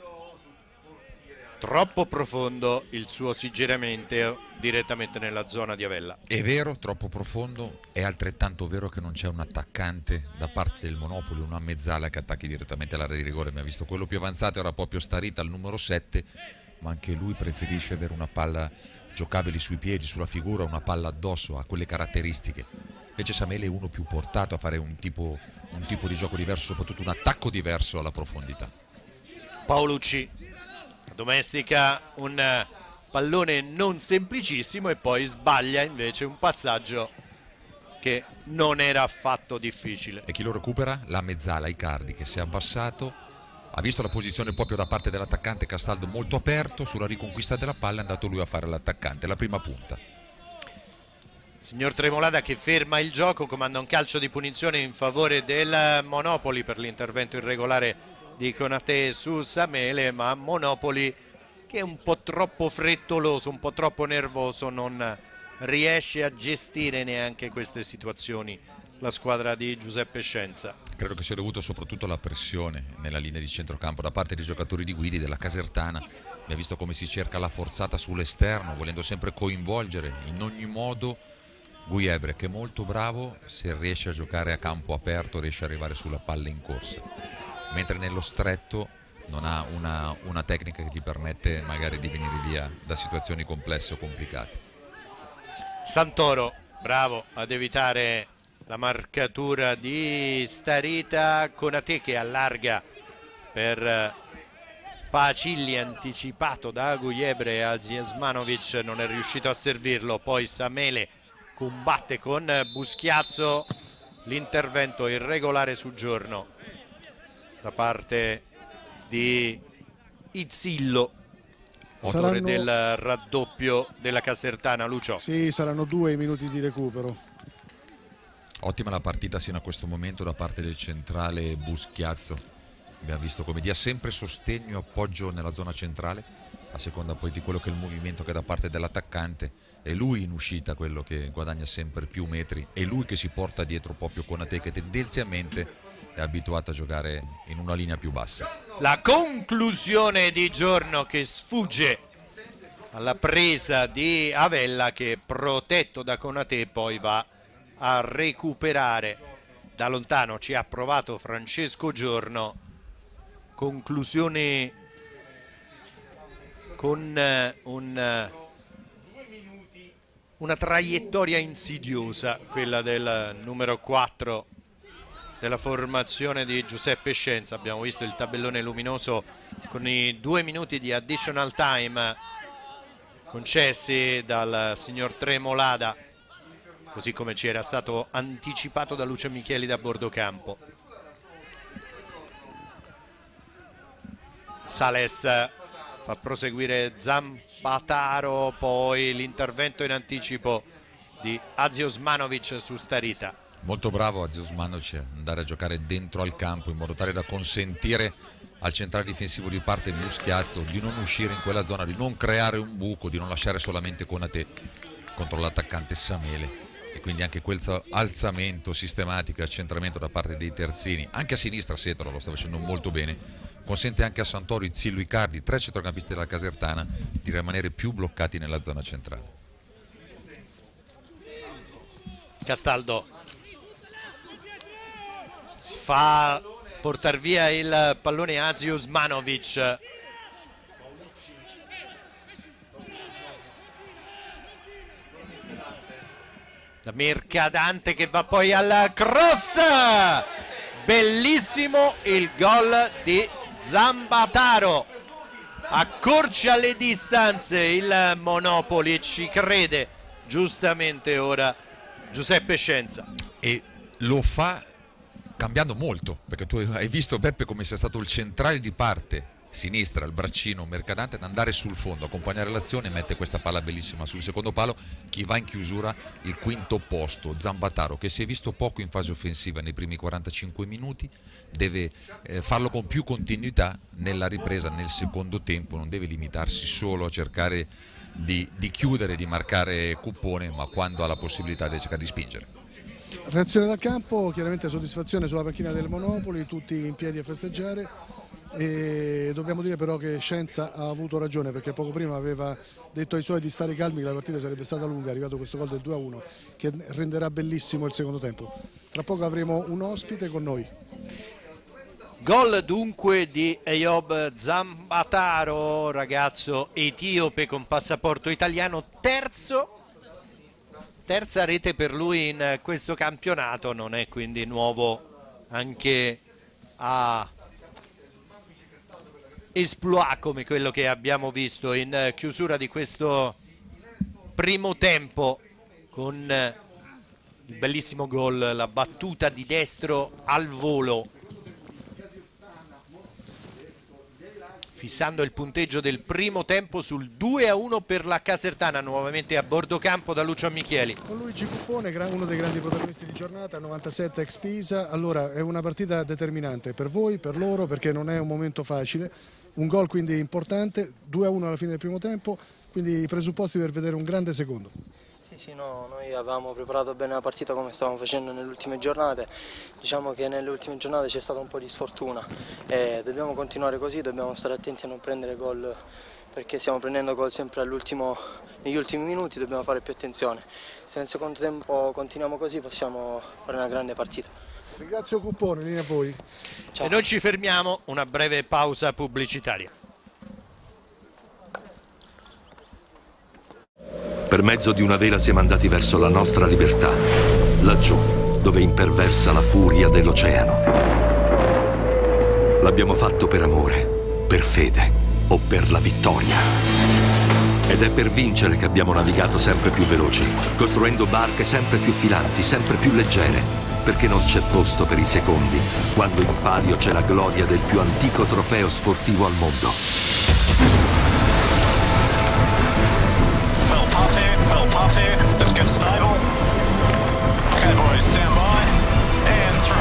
troppo profondo il suo suggerimento direttamente nella zona di Avella. È vero, troppo profondo, è altrettanto vero che non c'è un attaccante da parte del Monopoli, una mezzala che attacchi direttamente all'area di rigore. Abbiamo visto quello più avanzato era proprio Starita, il numero 7, ma anche lui preferisce avere una palla giocabile sui piedi, sulla figura, una palla addosso, ha quelle caratteristiche. Invece Samele è uno più portato a fare un tipo di gioco diverso, soprattutto un attacco diverso alla profondità. Paolucci domestica un pallone non semplicissimo e poi sbaglia invece un passaggio che non era affatto difficile. E chi lo recupera? La mezzala Icardi, che si è abbassato, ha visto la posizione proprio da parte dell'attaccante Castaldo molto aperto, sulla riconquista della palla è andato lui a fare l'attaccante, la prima punta. Signor Tremolada che ferma il gioco, comanda un calcio di punizione in favore del Monopoli per l'intervento irregolare di Konaté su Samele, ma Monopoli che è un po' troppo frettoloso, un po' troppo nervoso, non riesce a gestire neanche queste situazioni la squadra di Giuseppe Scienza. Credo che sia dovuto soprattutto alla pressione nella linea di centrocampo da parte dei giocatori di Guidi, della Casertana. Mi ha visto come si cerca la forzata sull'esterno, volendo sempre coinvolgere in ogni modo Gugliebre, che è molto bravo, se riesce a giocare a campo aperto riesce ad arrivare sulla palla in corsa, mentre nello stretto non ha una tecnica che gli permette magari di venire via da situazioni complesse o complicate. Santoro, bravo ad evitare la marcatura di Starita. Konaté che allarga per Pacilli, anticipato da Gugliebre e Aziasmanovic, non è riuscito a servirlo. Poi Samele combatte con Buschiazzo, l'intervento irregolare su Giorno da parte di Izzillo, autore del raddoppio della Casertana. Lucio. Sì, saranno 2 i minuti di recupero. Ottima la partita sino a questo momento da parte del centrale Buschiazzo. Abbiamo visto come dia sempre sostegno e appoggio nella zona centrale, a seconda poi di quello che è il movimento che è da parte dell'attaccante. È lui in uscita quello che guadagna sempre più metri, è lui che si porta dietro proprio Konaté, che tendenzialmente è abituato a giocare in una linea più bassa. La conclusione di Giorno che sfugge alla presa di Avella, che protetto da Konaté poi va a recuperare da lontano. Ci ha provato Francesco Giorno, conclusione con una traiettoria insidiosa, quella del numero 4 della formazione di Giuseppe Scienza. Abbiamo visto il tabellone luminoso con i 2 minuti di additional time concessi dal signor Tremolada, così come ci era stato anticipato da Lucio Micheli da bordo campo. Sales fa proseguire Zampataro, poi l'intervento in anticipo di Aziosmanovic su Starita. Molto bravo Aziosmanovic ad andare a giocare dentro al campo in modo tale da consentire al centrale difensivo di parte Buschiazzo di non uscire in quella zona, di non creare un buco, di non lasciare solamente Konaté contro l'attaccante Samele, e quindi anche quel alzamento sistematico e accentramento da parte dei terzini, anche a sinistra Setola lo sta facendo molto bene, consente anche a Santoro, Izzillo, Icardi, 3 centrocampisti della Casertana, di rimanere più bloccati nella zona centrale. Castaldo si fa portare via il pallone Azius Manovic. La Mercadante che va poi al cross, bellissimo il gol di Zambataro, accorcia le distanze il Monopoli, ci crede giustamente ora Giuseppe Scienza. E lo fa cambiando molto, perché tu hai visto, Beppe, come sia stato il centrale di parte sinistra, il braccino Mercadante, ad andare sul fondo, accompagnare l'azione, mette questa palla bellissima sul secondo palo. Chi va in chiusura? Il quinto posto, Zambataro, che si è visto poco in fase offensiva nei primi 45 minuti, deve farlo con più continuità nella ripresa, nel secondo tempo, non deve limitarsi solo a cercare di chiudere, di marcare Cuppone, ma quando ha la possibilità deve cercare di spingere. Reazione dal campo, chiaramente soddisfazione sulla panchina del Monopoli, tutti in piedi a festeggiare. E dobbiamo dire però che Scienza ha avuto ragione, perché poco prima aveva detto ai suoi di stare calmi, che la partita sarebbe stata lunga. È arrivato questo gol del 2-1 che renderà bellissimo il secondo tempo. Tra poco avremo un ospite con noi. Gol dunque di Eyob Zambataro, ragazzo etiope con passaporto italiano, terza rete per lui in questo campionato, non è quindi nuovo anche a esploit come quello che abbiamo visto in chiusura di questo primo tempo, con il bellissimo gol, la battuta di destro al volo, fissando il punteggio del primo tempo sul 2-1 per la Casertana, nuovamente a bordo campo da Lucio Michieli. Con Luigi Cuppone, uno dei grandi protagonisti di giornata, 97 ex Pisa. Allora è una partita determinante per voi, per loro, perché non è un momento facile. Un gol quindi importante, 2-1 alla fine del primo tempo, quindi i presupposti per vedere un grande secondo. Sì, no, noi avevamo preparato bene la partita come stavamo facendo nelle ultime giornate. Diciamo che nelle ultime giornate c'è stata un po' di sfortuna e dobbiamo continuare così, dobbiamo stare attenti a non prendere gol, perché stiamo prendendo gol sempre negli ultimi minuti, dobbiamo fare più attenzione. Se nel secondo tempo continuiamo così possiamo fare una grande partita. Ringrazio Cuppone, linea a voi. Ciao. E noi ci fermiamo, una breve pausa pubblicitaria. Per mezzo di una vela siamo andati verso la nostra libertà, laggiù, dove imperversa la furia dell'oceano. L'abbiamo fatto per amore, per fede o per la vittoria. Ed è per vincere che abbiamo navigato sempre più veloci, costruendo barche sempre più filanti, sempre più leggere, perché non c'è posto per i secondi, quando in palio c'è la gloria del più antico trofeo sportivo al mondo. Off here, let's get stable. Okay boys, stand by. And 3,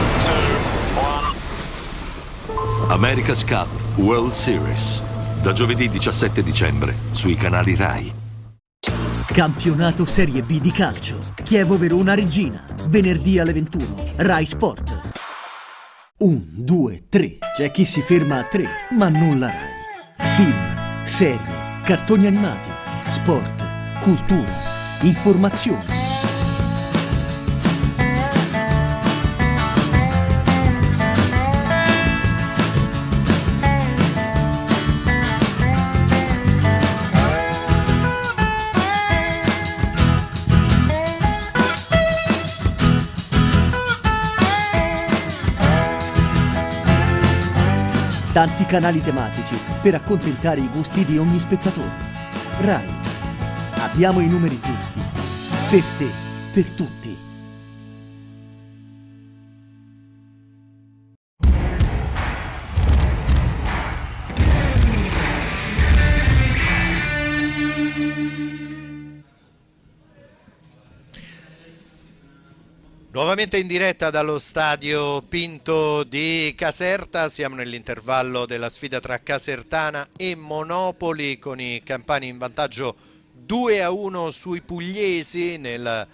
2, 1. America's Cup World Series, da giovedì 17 dicembre sui canali Rai. Campionato Serie B di calcio, Chievo Verona Regina, venerdì alle 21, Rai Sport. 1, 2, 3, c'è chi si ferma a 3, ma non la Rai. Film, serie, cartoni animati, sport, cultura, informazione. Tanti canali tematici per accontentare i gusti di ogni spettatore. Rai. Abbiamo i numeri giusti. Per te, per tutti. Nuovamente in diretta dallo stadio Pinto di Caserta, siamo nell'intervallo della sfida tra Casertana e Monopoli, con i campani in vantaggio 2-1 sui pugliesi nel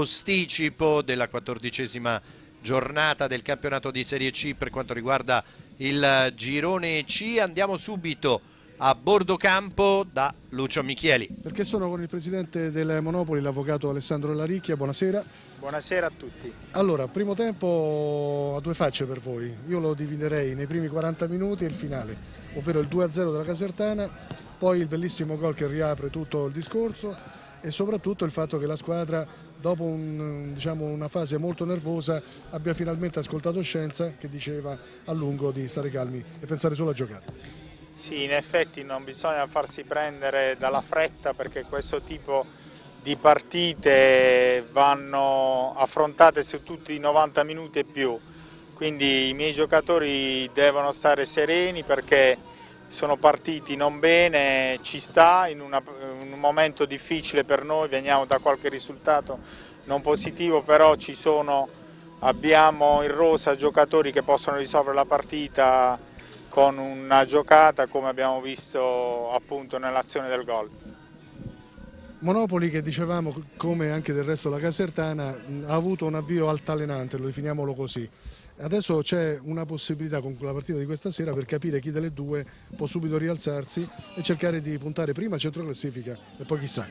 posticipo della 14ª giornata del campionato di Serie C per quanto riguarda il girone C. Andiamo subito a bordo campo da Lucio Michieli. Perché sono con il presidente del Monopoli, l'avvocato Alessandro Laricchia. Buonasera. Buonasera a tutti. Allora, primo tempo a due facce per voi. Io lo dividerei nei primi 40 minuti e il finale, ovvero il 2-0 della Casertana, poi il bellissimo gol che riapre tutto il discorso e soprattutto il fatto che la squadra, dopo una fase molto nervosa, abbia finalmente ascoltato Scienza, che diceva a lungo di stare calmi e pensare solo a giocare. Sì, in effetti non bisogna farsi prendere dalla fretta, perché questo tipo di partite vanno affrontate su tutti i 90 minuti e più, quindi i miei giocatori devono stare sereni perché sono partiti non bene, ci sta in un momento difficile per noi, veniamo da qualche risultato non positivo, però abbiamo in rosa giocatori che possono risolvere la partita con una giocata, come abbiamo visto appunto nell'azione del gol. Monopoli, che dicevamo, come anche del resto la Casertana, ha avuto un avvio altalenante, lo definiamolo così. Adesso c'è una possibilità con la partita di questa sera per capire chi delle due può subito rialzarsi e cercare di puntare prima al centro classifica e poi chissà.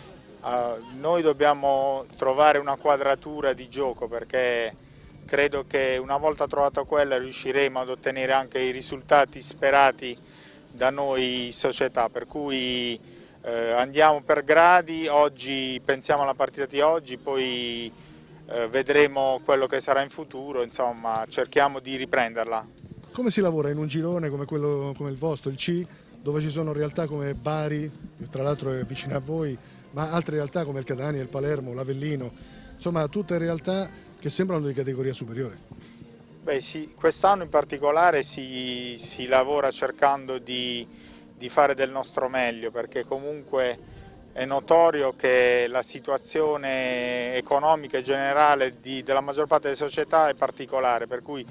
Noi dobbiamo trovare una quadratura di gioco, perché credo che una volta trovata quella riusciremo ad ottenere anche i risultati sperati da noi società, per cui andiamo per gradi. Oggi pensiamo alla partita di oggi, poi vedremo quello che sarà in futuro, insomma cerchiamo di riprenderla. Come si lavora in un girone come il vostro, il C, dove ci sono realtà come Bari, che tra l'altro è vicina a voi, ma altre realtà come il Catania, il Palermo, l'Avellino, insomma tutte realtà che sembrano di categoria superiore? Beh sì, quest'anno in particolare si lavora cercando di fare del nostro meglio, perché comunque è notorio che la situazione economica generale della maggior parte delle società è particolare, per cui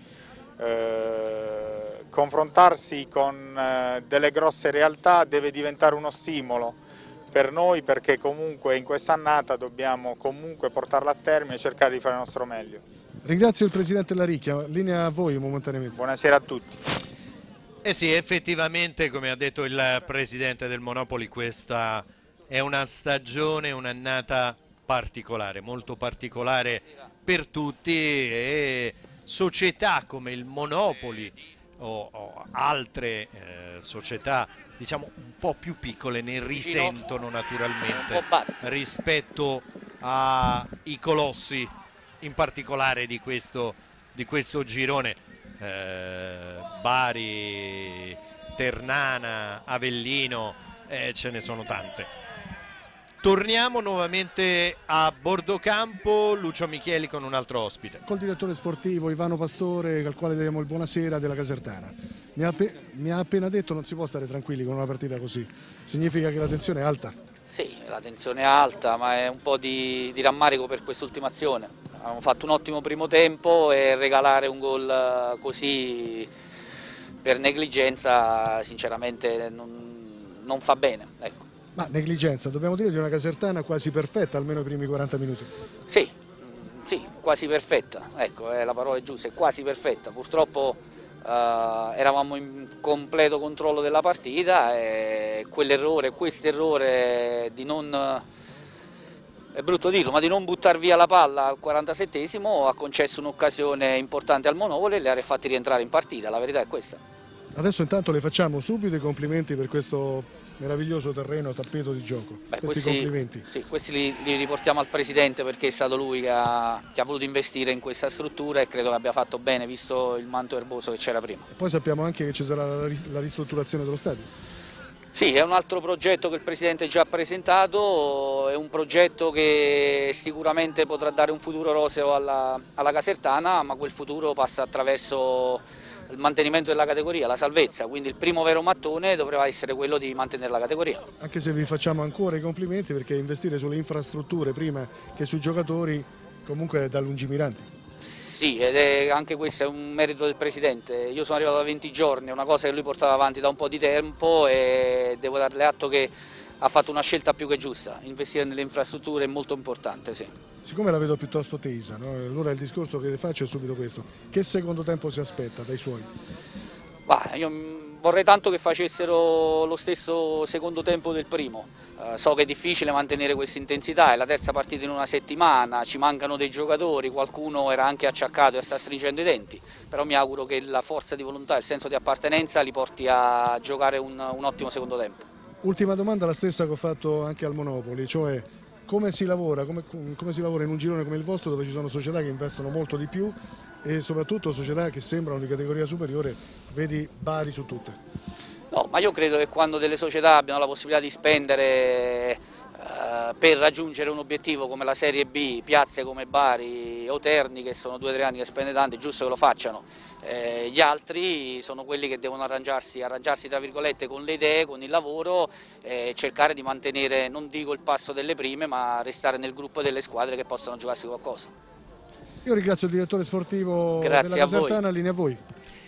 confrontarsi con delle grosse realtà deve diventare uno stimolo per noi, perché comunque in quest'annata dobbiamo comunque portarla a termine e cercare di fare il nostro meglio. Ringrazio il presidente Laricchia, linea a voi momentaneamente. Buonasera a tutti. Eh sì, effettivamente, come ha detto il presidente del Monopoli, questa è una stagione, un'annata particolare, molto particolare per tutti, e società come il Monopoli o altre società diciamo un po' più piccole ne risentono naturalmente rispetto ai colossi, in particolare di questo girone. Bari, Ternana, Avellino, ce ne sono tante. Torniamo nuovamente a bordo campo, Lucio Michieli con un altro ospite. Col direttore sportivo Ivano Pastore, al quale diamo il buonasera, della Casertana. Mi ha appena detto non si può stare tranquilli con una partita così, significa che la tensione è alta? Sì, la tensione è alta, ma è un po' di rammarico per quest'ultima azione. Abbiamo fatto un ottimo primo tempo e regalare un gol così per negligenza sinceramente non fa bene, ecco. Ma negligenza, dobbiamo dire di una Casertana quasi perfetta, almeno i primi 40 minuti. Sì, quasi perfetta, ecco, la parola è giusta, è quasi perfetta. Purtroppo eravamo in completo controllo della partita e questo errore di non, è brutto dirlo, ma di non buttare via la palla al 47esimo ha concesso un'occasione importante al Monopoli e le ha fatti rientrare in partita, la verità è questa. Adesso intanto le facciamo subito i complimenti per questo meraviglioso terreno tappeto di gioco. Questi complimenti. Sì, questi li riportiamo al presidente, perché è stato lui che ha voluto investire in questa struttura e credo che abbia fatto bene visto il manto erboso che c'era prima. E poi sappiamo anche che ci sarà la ristrutturazione dello stadio. Sì, è un altro progetto che il presidente già ha presentato, è un progetto che sicuramente potrà dare un futuro roseo alla Casertana, ma quel futuro passa attraverso il mantenimento della categoria, la salvezza, quindi il primo vero mattone dovrebbe essere quello di mantenere la categoria. Anche se vi facciamo ancora i complimenti, perché investire sulle infrastrutture prima che sui giocatori comunque è da lungimiranti. Sì, ed è anche questo è un merito del presidente. Io sono arrivato da 20 giorni, è una cosa che lui portava avanti da un po' di tempo e devo darle atto che ha fatto una scelta più che giusta. Investire nelle infrastrutture è molto importante, sì. Siccome la vedo piuttosto tesa, no? Allora il discorso che le faccio è subito questo: che secondo tempo si aspetta dai suoi? Io vorrei tanto che facessero lo stesso secondo tempo del primo. So che è difficile mantenere questa intensità, è la terza partita in una settimana, ci mancano dei giocatori, qualcuno era anche acciaccato e sta stringendo i denti, però mi auguro che la forza di volontà e il senso di appartenenza li porti a giocare un ottimo secondo tempo. Ultima domanda, la stessa che ho fatto anche al Monopoli, cioè come si lavora in un girone come il vostro, dove ci sono società che investono molto di più e soprattutto società che sembrano di categoria superiore, vedi Bari su tutte. No, ma io credo che quando delle società abbiano la possibilità di spendere per raggiungere un obiettivo come la Serie B, piazze come Bari o Terni, che sono 2 o 3 anni che spende tanto, è giusto che lo facciano. Gli altri sono quelli che devono arrangiarsi tra virgolette con le idee, con il lavoro, cercare di mantenere, non dico il passo delle prime, ma restare nel gruppo delle squadre che possono giocarsi qualcosa. Io ringrazio il direttore sportivo della Casertana, linea a voi.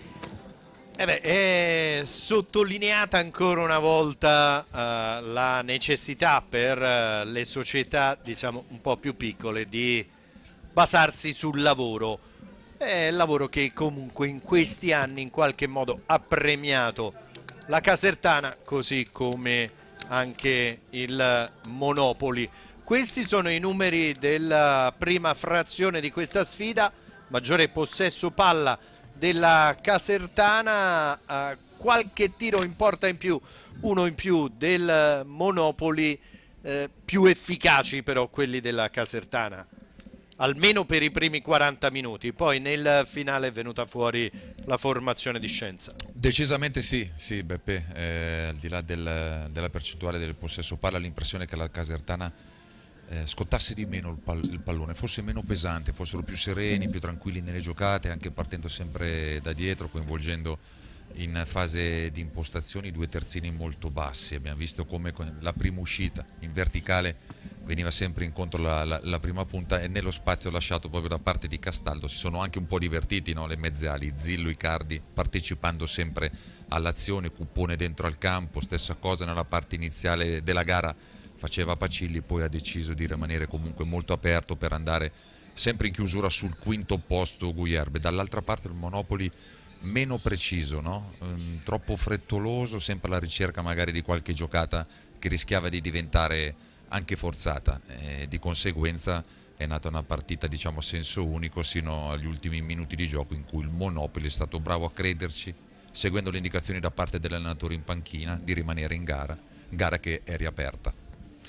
È sottolineata ancora una volta la necessità per le società, diciamo, un po' più piccole di basarsi sul lavoro. È il lavoro che comunque in questi anni in qualche modo ha premiato la Casertana, così come anche il Monopoli. Questi sono i numeri della prima frazione di questa sfida: maggiore possesso palla della Casertana, qualche tiro in porta in più, uno in più del Monopoli, più efficaci però quelli della Casertana, almeno per i primi 40 minuti, poi nel finale è venuta fuori la formazione di Scienza. Decisamente sì, Beppe, al di là della percentuale del possesso palla, l'impressione che la Casertana scottasse di meno il pallone, fosse meno pesante, fossero più sereni, più tranquilli nelle giocate, anche partendo sempre da dietro, coinvolgendo in fase di impostazioni 2 terzini molto bassi. Abbiamo visto come la prima uscita in verticale veniva sempre incontro la prima punta, e nello spazio lasciato proprio da parte di Castaldo si sono anche un po' divertiti, no? Le mezze ali, Zillo, Icardi, partecipando sempre all'azione, Cuppone dentro al campo, stessa cosa nella parte iniziale della gara faceva Pacilli, poi ha deciso di rimanere comunque molto aperto per andare sempre in chiusura sul quinto posto Guilherme. Dall'altra parte il Monopoli meno preciso, no? Troppo frettoloso, sempre alla ricerca magari di qualche giocata che rischiava di diventare anche forzata, di conseguenza è nata una partita, diciamo, a senso unico sino agli ultimi minuti di gioco, in cui il Monopoli è stato bravo a crederci, seguendo le indicazioni da parte dell'allenatore in panchina di rimanere in gara che è riaperta.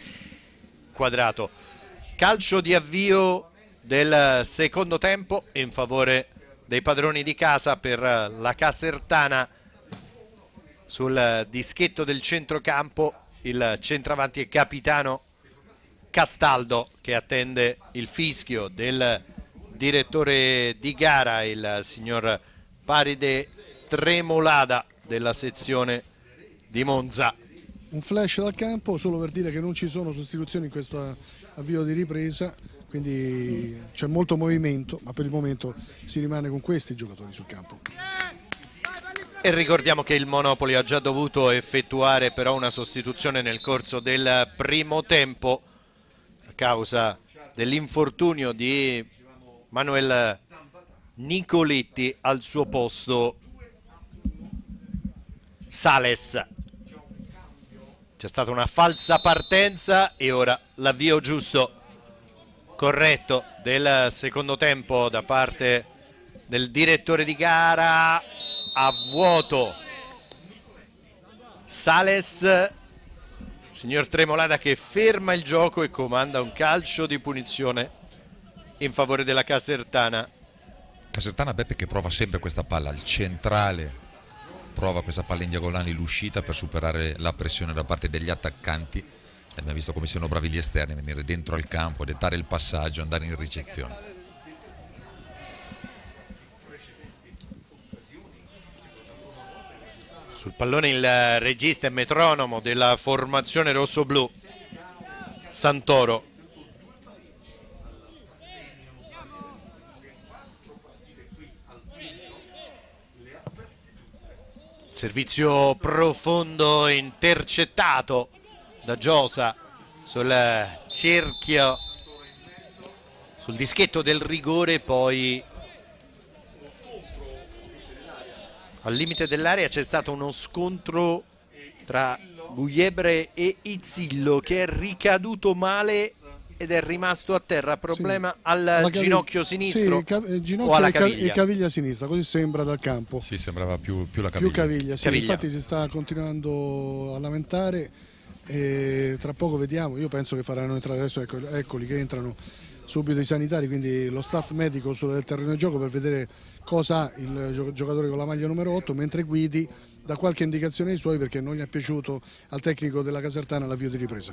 Quadrato. Calcio di avvio del secondo tempo in favore dei padroni di casa per la Casertana. Sul dischetto del centrocampo il centravanti e capitano Castaldo, che attende il fischio del direttore di gara, il signor Paride Tremolada della sezione di Monza. Un flash dal campo solo per dire che non ci sono sostituzioni in questo avvio di ripresa, quindi c'è molto movimento, ma per il momento si rimane con questi giocatori sul campo. E ricordiamo che il Monopoli ha già dovuto effettuare però una sostituzione nel corso del primo tempo a causa dell'infortunio di Manuel Nicoletti, al suo posto Sales. C'è stata una falsa partenza e ora l'avvio giusto, corretto, del secondo tempo da parte del direttore di gara. A vuoto Sales, signor Tremolada, che ferma il gioco e comanda un calcio di punizione in favore della Casertana. Casertana, Beppe, che prova sempre questa palla al centrale, prova questa palla in diagonale, l'uscita per superare la pressione da parte degli attaccanti. Abbiamo visto come siano bravi gli esterni a venire dentro al campo, dettare il passaggio, andare in ricezione. Sul pallone il regista e metronomo della formazione rossoblù, Santoro. Servizio profondo intercettato da Giosa sul cerchio, sul dischetto del rigore, poi Al limite dell'area c'è stato uno scontro tra Gugliebre e Izzillo, che è ricaduto male ed è rimasto a terra. Problema al ginocchio sinistro, ginocchio o alla caviglia? E caviglia sinistra, così sembra dal campo. Sì, sembrava più la caviglia. Più caviglia, sì, Caviglia. infatti si sta continuando a lamentare e tra poco vediamo. Io penso che faranno entrare adesso, eccoli che entrano subito i sanitari, quindi lo staff medico sul terreno di gioco per vedere cosa ha il giocatore con la maglia numero 8, mentre Guidi dà qualche indicazione ai suoi perché non gli è piaciuto al tecnico della Casertana l'avvio di ripresa.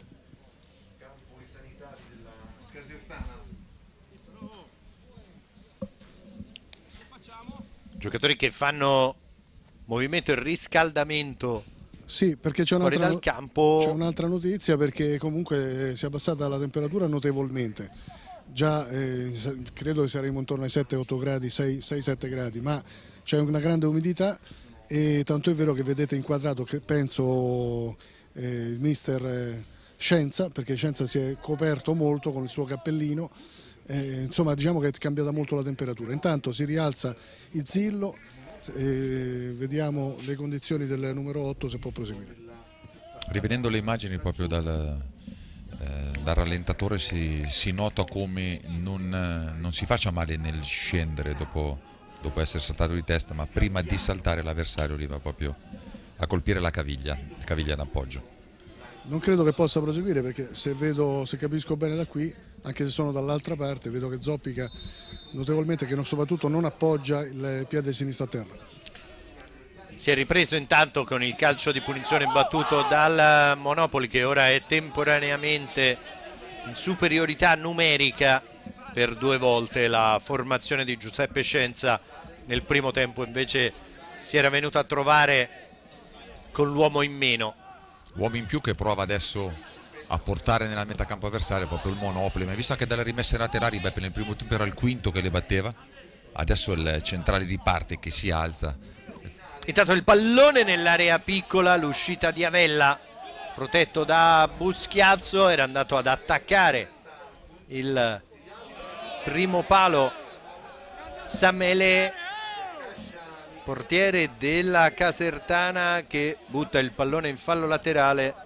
Giocatori che fanno movimento e riscaldamento. Sì, perché c'è fuori dal campo. C'è un'altra notizia, perché comunque si è abbassata la temperatura notevolmente. Già credo che saremo intorno ai 7-8 gradi, 6-7 gradi, ma c'è una grande umidità e tanto è vero che vedete inquadrato, che penso il mister Scienza, perché Scienza si è coperto molto con il suo cappellino, insomma diciamo che è cambiata molto la temperatura. Intanto si rialza Izzillo, vediamo le condizioni del numero 8 se può proseguire. Rivedendo le immagini proprio dal rallentatore si nota come non si faccia male nel scendere dopo essere saltato di testa, ma prima di saltare l'avversario arriva proprio a colpire la caviglia d'appoggio. Non credo che possa proseguire, perché se capisco bene da qui, anche se sono dall'altra parte, vedo che zoppica notevolmente, che soprattutto non appoggia il piede sinistro a terra. Si è ripreso intanto con il calcio di punizione battuto dal Monopoli, che ora è temporaneamente in superiorità numerica per 2 volte. La formazione di Giuseppe Scienza nel primo tempo invece si era venuta a trovare con l'uomo in meno. Uomo in più che prova adesso a portare nella metà campo avversaria proprio il Monopoli, ma visto anche dalle rimesse laterali, Beppe nel primo tempo era il quinto che le batteva, adesso è il centrale di parte che si alza. Intanto il pallone nell'area piccola, l'uscita di Avella, protetto da Buschiazzo, era andato ad attaccare il primo palo Samele, portiere della Casertana, che butta il pallone in fallo laterale.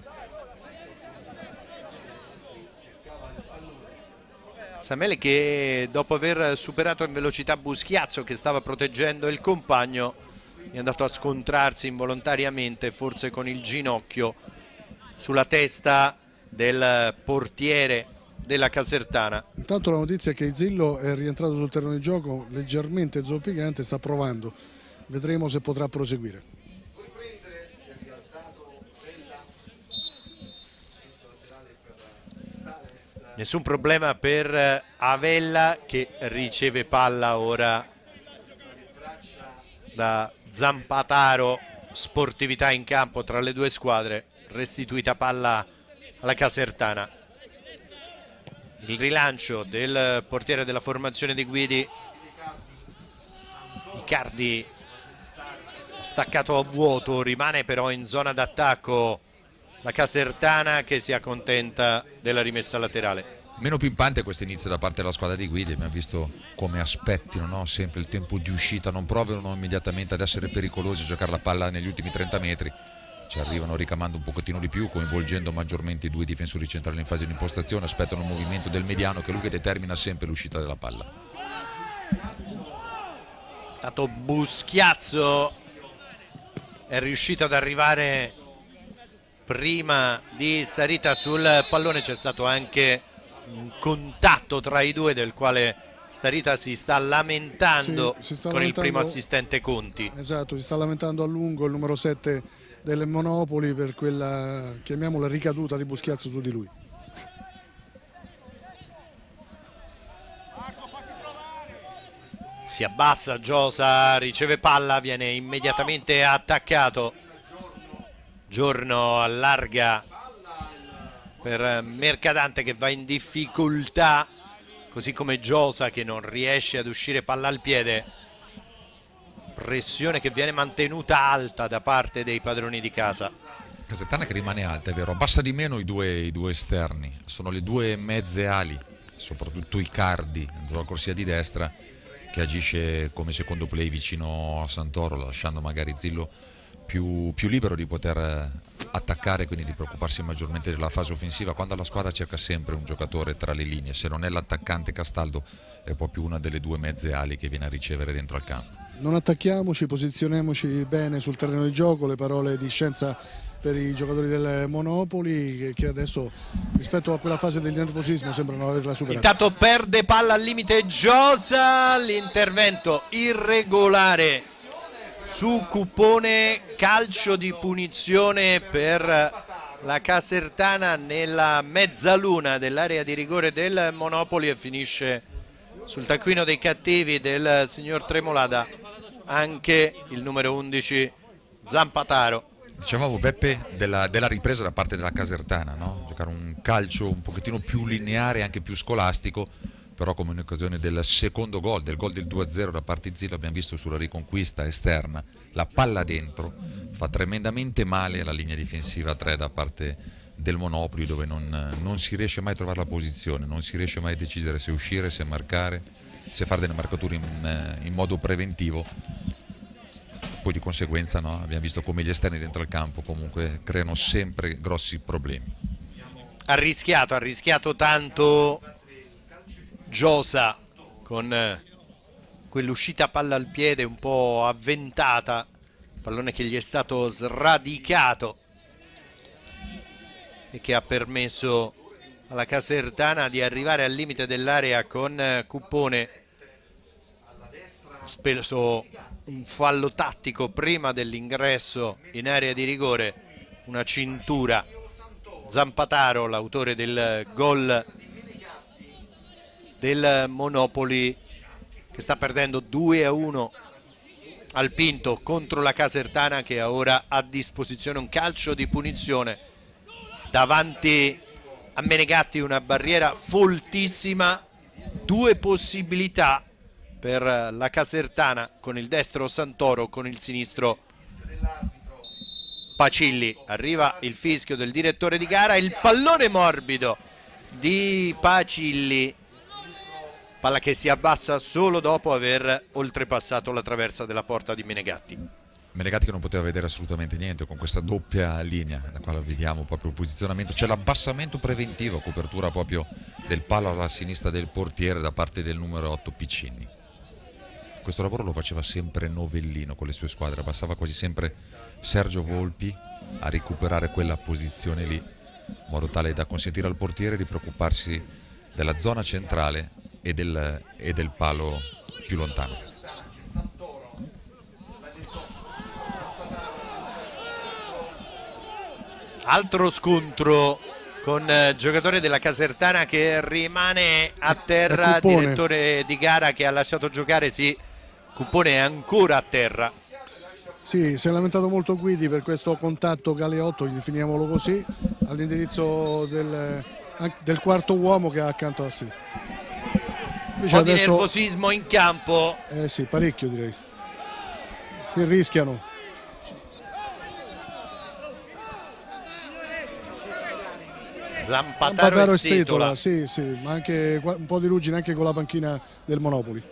Samele che dopo aver superato in velocità Buschiazzo, che stava proteggendo il compagno, è andato a scontrarsi involontariamente, forse con il ginocchio, sulla testa del portiere della Casertana. Intanto la notizia è che Izzillo è rientrato sul terreno di gioco leggermente zoppicante, sta provando, vedremo se potrà proseguire. Nessun problema per Avella, che riceve palla ora da Zampataro. Sportività in campo tra le due squadre, restituita palla alla Casertana. Il rilancio del portiere della formazione di Guidi, Icardi staccato a vuoto, rimane però in zona d'attacco la Casertana, che si accontenta della rimessa laterale. Meno pimpante questo inizio da parte della squadra di Guidi, abbiamo visto come aspettino, no? Sempre il tempo di uscita, non provano immediatamente ad essere pericolosi, a giocare la palla negli ultimi 30 metri, ci arrivano ricamando un pochettino di più, coinvolgendo maggiormente i 2 difensori centrali in fase di impostazione, aspettano il movimento del mediano, che è lui che determina sempre l'uscita della palla. Tanto Buschiazzo è riuscito ad arrivare prima di Starita sul pallone, c'è stato anche un contatto tra i due del quale Starita si sta lamentando, si sta con lamentando, il primo assistente Conti. Esatto, si sta lamentando a lungo il numero 7 del Monopoli per quella, chiamiamola, ricaduta di Buschiazzo su di lui. Si abbassa Giosa, riceve palla, viene immediatamente attaccato. Giorno allarga per Mercadante, che va in difficoltà, così come Giosa, che non riesce ad uscire palla al piede. Pressione che viene mantenuta alta da parte dei padroni di casa. Casertana che rimane alta, è vero, abbassa di meno i due esterni, sono le 2 mezze ali, soprattutto Icardi dentro la corsia di destra, che agisce come secondo play vicino a Santoro, lasciando magari Zillo più libero di poter attaccare, quindi di preoccuparsi maggiormente della fase offensiva, quando la squadra cerca sempre un giocatore tra le linee. Se non è l'attaccante Castaldo è proprio una delle due mezze ali che viene a ricevere dentro al campo. Non attacchiamoci, posizioniamoci bene sul terreno di gioco, le parole di scienza per i giocatori del Monopoli che adesso rispetto a quella fase del nervosismo sembrano averla superata. Intanto perde palla al limite Giosa, l'intervento irregolare su Cuppone, calcio di punizione per la Casertana nella mezzaluna dell'area di rigore del Monopoli e finisce sul taccuino dei cattivi del signor Tremolada anche il numero 11 Zampataro. Dicevamo Beppe della ripresa da parte della Casertana, no? Giocare un calcio un pochettino più lineare, anche più scolastico, però come in occasione del secondo gol, del gol del 2-0 da parte di Zillo, abbiamo visto sulla riconquista esterna, la palla dentro, fa tremendamente male alla linea difensiva 3 da parte del Monopoli, dove non si riesce mai a trovare la posizione, non si riesce mai a decidere se uscire, se marcare, se fare delle marcature in modo preventivo. Poi di conseguenza, no, abbiamo visto come gli esterni dentro al campo comunque creano sempre grossi problemi. Ha rischiato tanto Giosa con quell'uscita palla al piede un po' avventata, pallone che gli è stato sradicato e che ha permesso alla Casertana di arrivare al limite dell'area con Cuppone. Ha speso un fallo tattico prima dell'ingresso in area di rigore, una cintura. Zampataro, l'autore del gol del Monopoli, che sta perdendo 2-1 al Pinto contro la Casertana, che ha ora a disposizione un calcio di punizione davanti a Menegatti, una barriera foltissima, due possibilità per la Casertana, con il destro Santoro, con il sinistro Pacilli. Arriva il fischio del direttore di gara, il pallone morbido di Pacilli, palla che si abbassa solo dopo aver oltrepassato la traversa della porta di Menegatti. Menegatti che non poteva vedere assolutamente niente con questa doppia linea, da quale vediamo proprio il posizionamento, c'è l'abbassamento preventivo, copertura proprio del palo alla sinistra del portiere da parte del numero 8 Piccini. Questo lavoro lo faceva sempre Novellino con le sue squadre, passava quasi sempre Sergio Volpi a recuperare quella posizione lì, in modo tale da consentire al portiere di preoccuparsi della zona centrale e del palo più lontano. Altro scontro con giocatore della Casertana che rimane a terra, direttore di gara che ha lasciato giocare, sì, Cuppone è ancora a terra. Sì, si è lamentato molto Guidi per questo contatto Galeotto, definiamolo così, all'indirizzo del quarto uomo che ha accanto a sé. Un po' di nervosismo in campo. Sì, parecchio direi. Qui rischiano. Zampataro e Setola. Sì, ma anche un po' di ruggine anche con la panchina del Monopoli.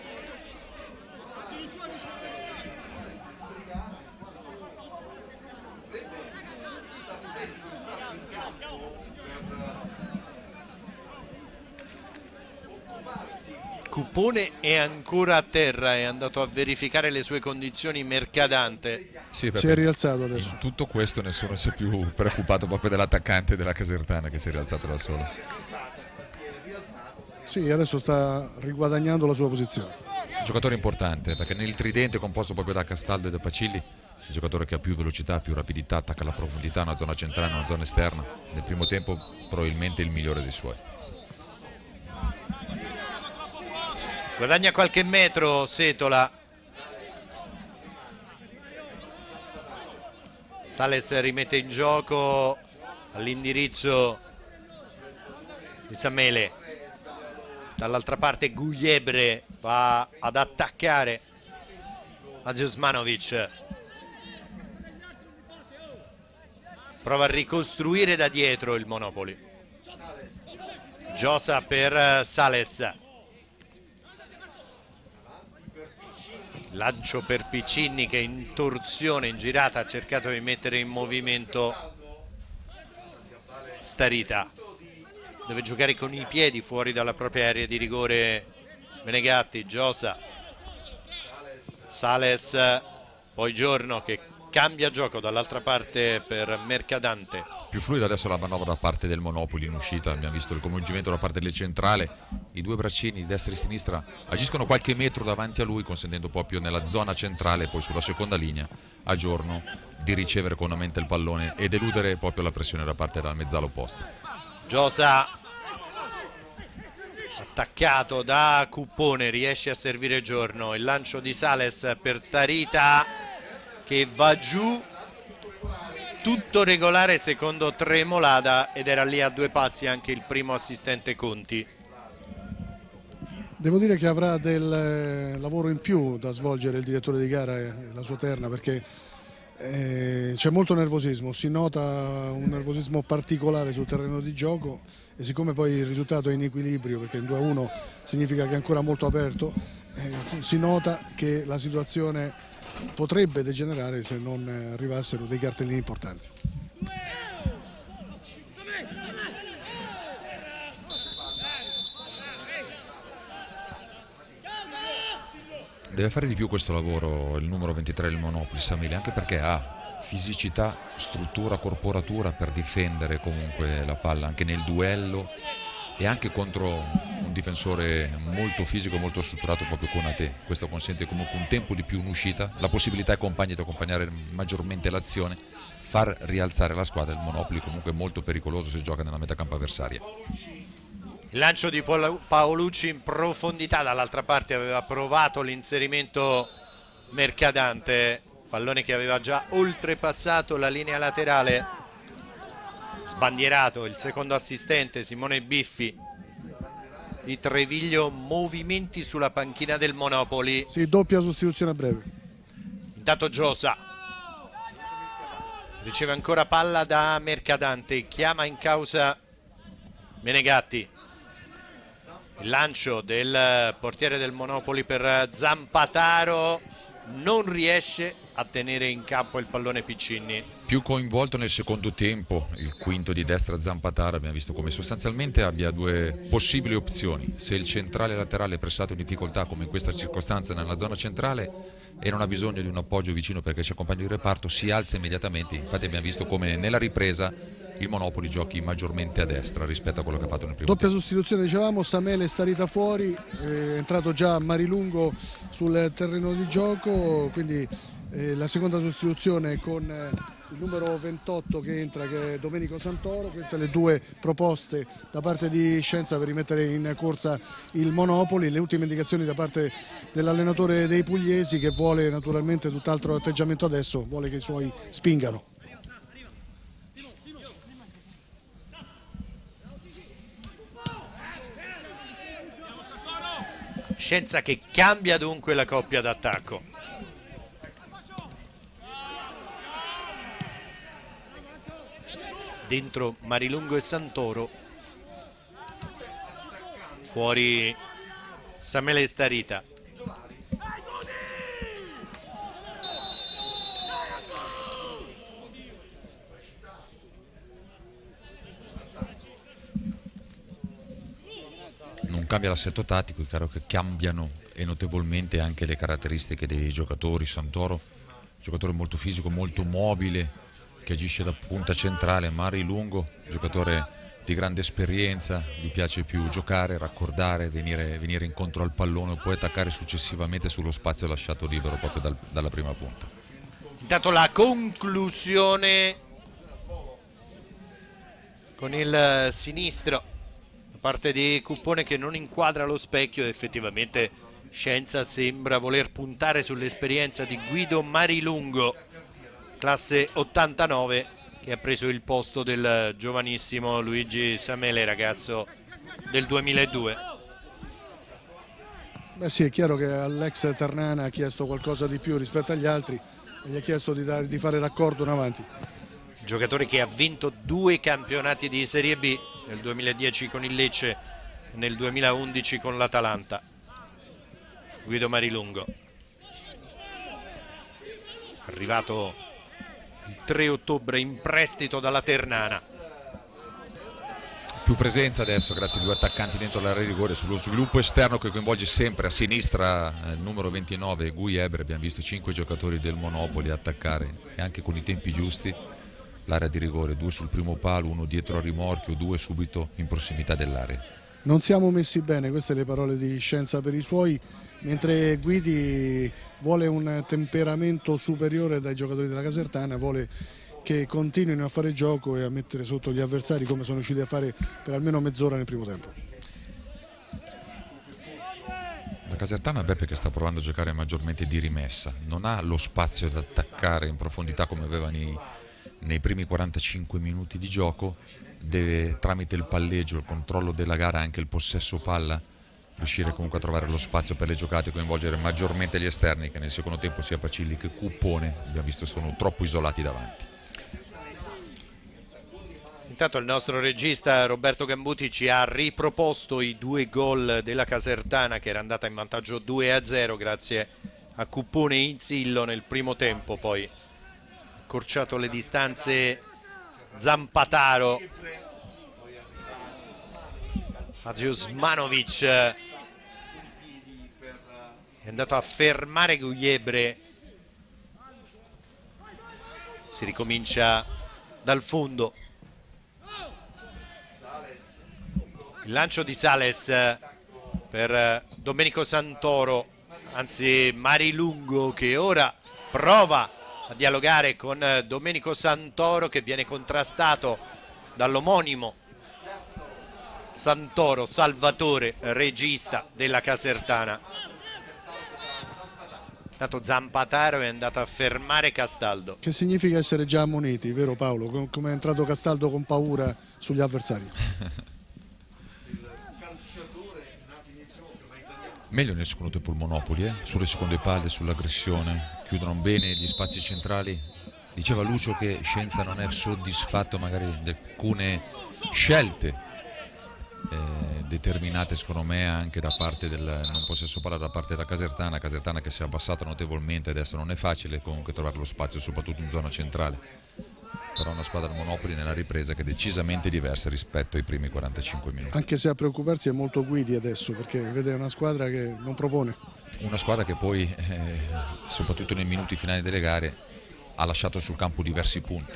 Cuppone è ancora a terra, è andato a verificare le sue condizioni Mercadante. Sì, si è rialzato adesso. In tutto questo nessuno si è più preoccupato proprio dell'attaccante della Casertana che si è rialzato da solo. Sì, adesso sta riguadagnando la sua posizione. Giocatore importante perché nel tridente composto proprio da Castaldo e da Pacilli, il giocatore che ha più velocità, più rapidità, attacca la profondità, una zona centrale, una zona esterna. Nel primo tempo probabilmente il migliore dei suoi. Guadagna qualche metro Setola. Sales rimette in gioco all'indirizzo di Samele. Dall'altra parte Gugliebre va ad attaccare Azjosmanovic. Prova a ricostruire da dietro il Monopoli. Giosa per Sales. Lancio per Piccinni che in torsione, in girata, ha cercato di mettere in movimento Starita. Deve giocare con i piedi fuori dalla propria area di rigore Menegatti. Giosa, Sales, poi Giorno che cambia gioco dall'altra parte per Mercadante. Più fluida adesso la manovra da parte del Monopoli in uscita, abbiamo visto il coinvolgimento da parte del centrale, i due braccini destra e sinistra agiscono qualche metro davanti a lui, consentendo proprio nella zona centrale, poi sulla seconda linea, a Giorno di ricevere con una mente il pallone ed eludere proprio la pressione da parte della mezzala opposta. Giosa, attaccato da Cuppone, riesce a servire Giorno, il lancio di Sales per Starita che va giù, tutto regolare secondo Tremolada, ed era lì a due passi anche il primo assistente Conti. Devo dire che avrà del lavoro in più da svolgere il direttore di gara e la sua terna, perché c'è molto nervosismo, si nota un nervosismo particolare sul terreno di gioco, e siccome poi il risultato è in equilibrio, perché il 2-1 significa che è ancora molto aperto, si nota che la situazione potrebbe degenerare se non arrivassero dei cartellini importanti. Deve fare di più questo lavoro il numero 23 del Monopoli, Samili, anche perché ha fisicità, struttura, corporatura per difendere comunque la palla anche nel duello e anche contro un difensore molto fisico, molto strutturato proprio Konate. Questo consente comunque un tempo di più in uscita, la possibilità ai compagni di accompagnare maggiormente l'azione, far rialzare la squadra. Il Monopoli comunque è molto pericoloso se gioca nella metà campo avversaria. Il lancio di Paolucci in profondità, dall'altra parte aveva provato l'inserimento Mercadante, pallone che aveva già oltrepassato la linea laterale. Sbandierato il secondo assistente Simone Biffi di Treviglio, movimenti sulla panchina del Monopoli. Sì, doppia sostituzione a breve. Intanto Giosa riceve ancora palla da Mercadante, chiama in causa Menegatti. Il lancio del portiere del Monopoli per Zampataro, non riesce a tenere in campo il pallone Piccinni. Più coinvolto nel secondo tempo il quinto di destra Zampataro, abbiamo visto come sostanzialmente abbia due possibili opzioni: se il centrale laterale è pressato in difficoltà come in questa circostanza nella zona centrale e non ha bisogno di un appoggio vicino perché ci accompagna il reparto, si alza immediatamente. Infatti abbiamo visto come nella ripresa il Monopoli giochi maggiormente a destra rispetto a quello che ha fatto nel primo doppia tempo. Sostituzione, dicevamo, Samele è Starita fuori, è entrato già Marilungo sul terreno di gioco, quindi la seconda sostituzione con il numero 28 che entra, che è Domenico Santoro. Queste le due proposte da parte di Scienza per rimettere in corsa il Monopoli. Le ultime indicazioni da parte dell'allenatore dei pugliesi, che vuole naturalmente tutt'altro atteggiamento adesso, vuole che i suoi spingano. Scienza che cambia dunque la coppia d'attacco. Dentro Marilungo e Santoro, fuori Samele Starita. Non cambia l'assetto tattico, è chiaro che cambiano e notevolmente anche le caratteristiche dei giocatori. Santoro, giocatore molto fisico, molto mobile, che agisce da punta centrale. Marilungo, giocatore di grande esperienza, gli piace più giocare, raccordare, venire incontro al pallone, poi attaccare successivamente sullo spazio lasciato libero proprio dalla prima punta. Intanto la conclusione con il sinistro da parte di Cuppone, che non inquadra lo specchio, ed effettivamente Scienza sembra voler puntare sull'esperienza di Guido Marilungo, classe 89, che ha preso il posto del giovanissimo Luigi Samele, ragazzo del 2002. Beh sì, è chiaro che all'ex Ternana ha chiesto qualcosa di più rispetto agli altri e gli ha chiesto di fare raccordo in avanti. Giocatore che ha vinto 2 campionati di Serie B, nel 2010 con il Lecce e nel 2011 con l'Atalanta. Guido Marilungo. arrivato il 3 ottobre in prestito dalla Ternana. Più presenza adesso grazie ai due attaccanti dentro l'area di rigore, sullo sviluppo esterno che coinvolge sempre a sinistra il numero 29 Guyebre. Abbiamo visto 5 giocatori del Monopoli attaccare e anche con i tempi giusti l'area di rigore, 2 sul primo palo, 1 dietro al rimorchio, 2 subito in prossimità dell'area. Non siamo messi bene, queste le parole di Scienza per i suoi, mentre Guidi vuole un temperamento superiore dai giocatori della Casertana, vuole che continuino a fare gioco e a mettere sotto gli avversari come sono riusciti a fare per almeno mezz'ora nel primo tempo. La Casertana, Beppe, che sta provando a giocare maggiormente di rimessa, non ha lo spazio da attaccare in profondità come aveva nei primi 45 minuti di gioco, deve tramite il palleggio, il controllo della gara, anche il possesso palla, riuscire comunque a trovare lo spazio per le giocate, coinvolgere maggiormente gli esterni, che nel secondo tempo sia Pacilli che Cuppone abbiamo visto sono troppo isolati davanti. Intanto il nostro regista Roberto Gambuti ci ha riproposto i 2 gol della Casertana, che era andata in vantaggio 2-0 grazie a Cuppone e Inzillo nel primo tempo, poi accorciato le distanze Zampataro. Aziosmanovic è andato a fermare Guyebre. Si ricomincia dal fondo. Il lancio di Sales per Domenico Santoro, anzi Marilungo, che ora prova a dialogare con Domenico Santoro, che viene contrastato dall'omonimo Santoro, Salvatore, regista della Casertana. Intanto Zampataro è andato a fermare Castaldo. Che significa essere già ammoniti, vero Paolo? Come è entrato Castaldo con paura sugli avversari. Meglio nel secondo tempo il Monopoli, sulle seconde palle, sull'aggressione, chiudono bene gli spazi centrali. Diceva Lucio che Scienza non è soddisfatto magari di alcune scelte determinate secondo me anche da parte del non possesso palla da parte della Casertana che si è abbassata notevolmente, adesso non è facile comunque trovare lo spazio soprattutto in zona centrale, però una squadra del Monopoli nella ripresa che è decisamente diversa rispetto ai primi 45 minuti. Anche se a preoccuparsi è molto Guidi adesso, perché vede una squadra che non propone. Una squadra che poi soprattutto nei minuti finali delle gare ha lasciato sul campo diversi punti.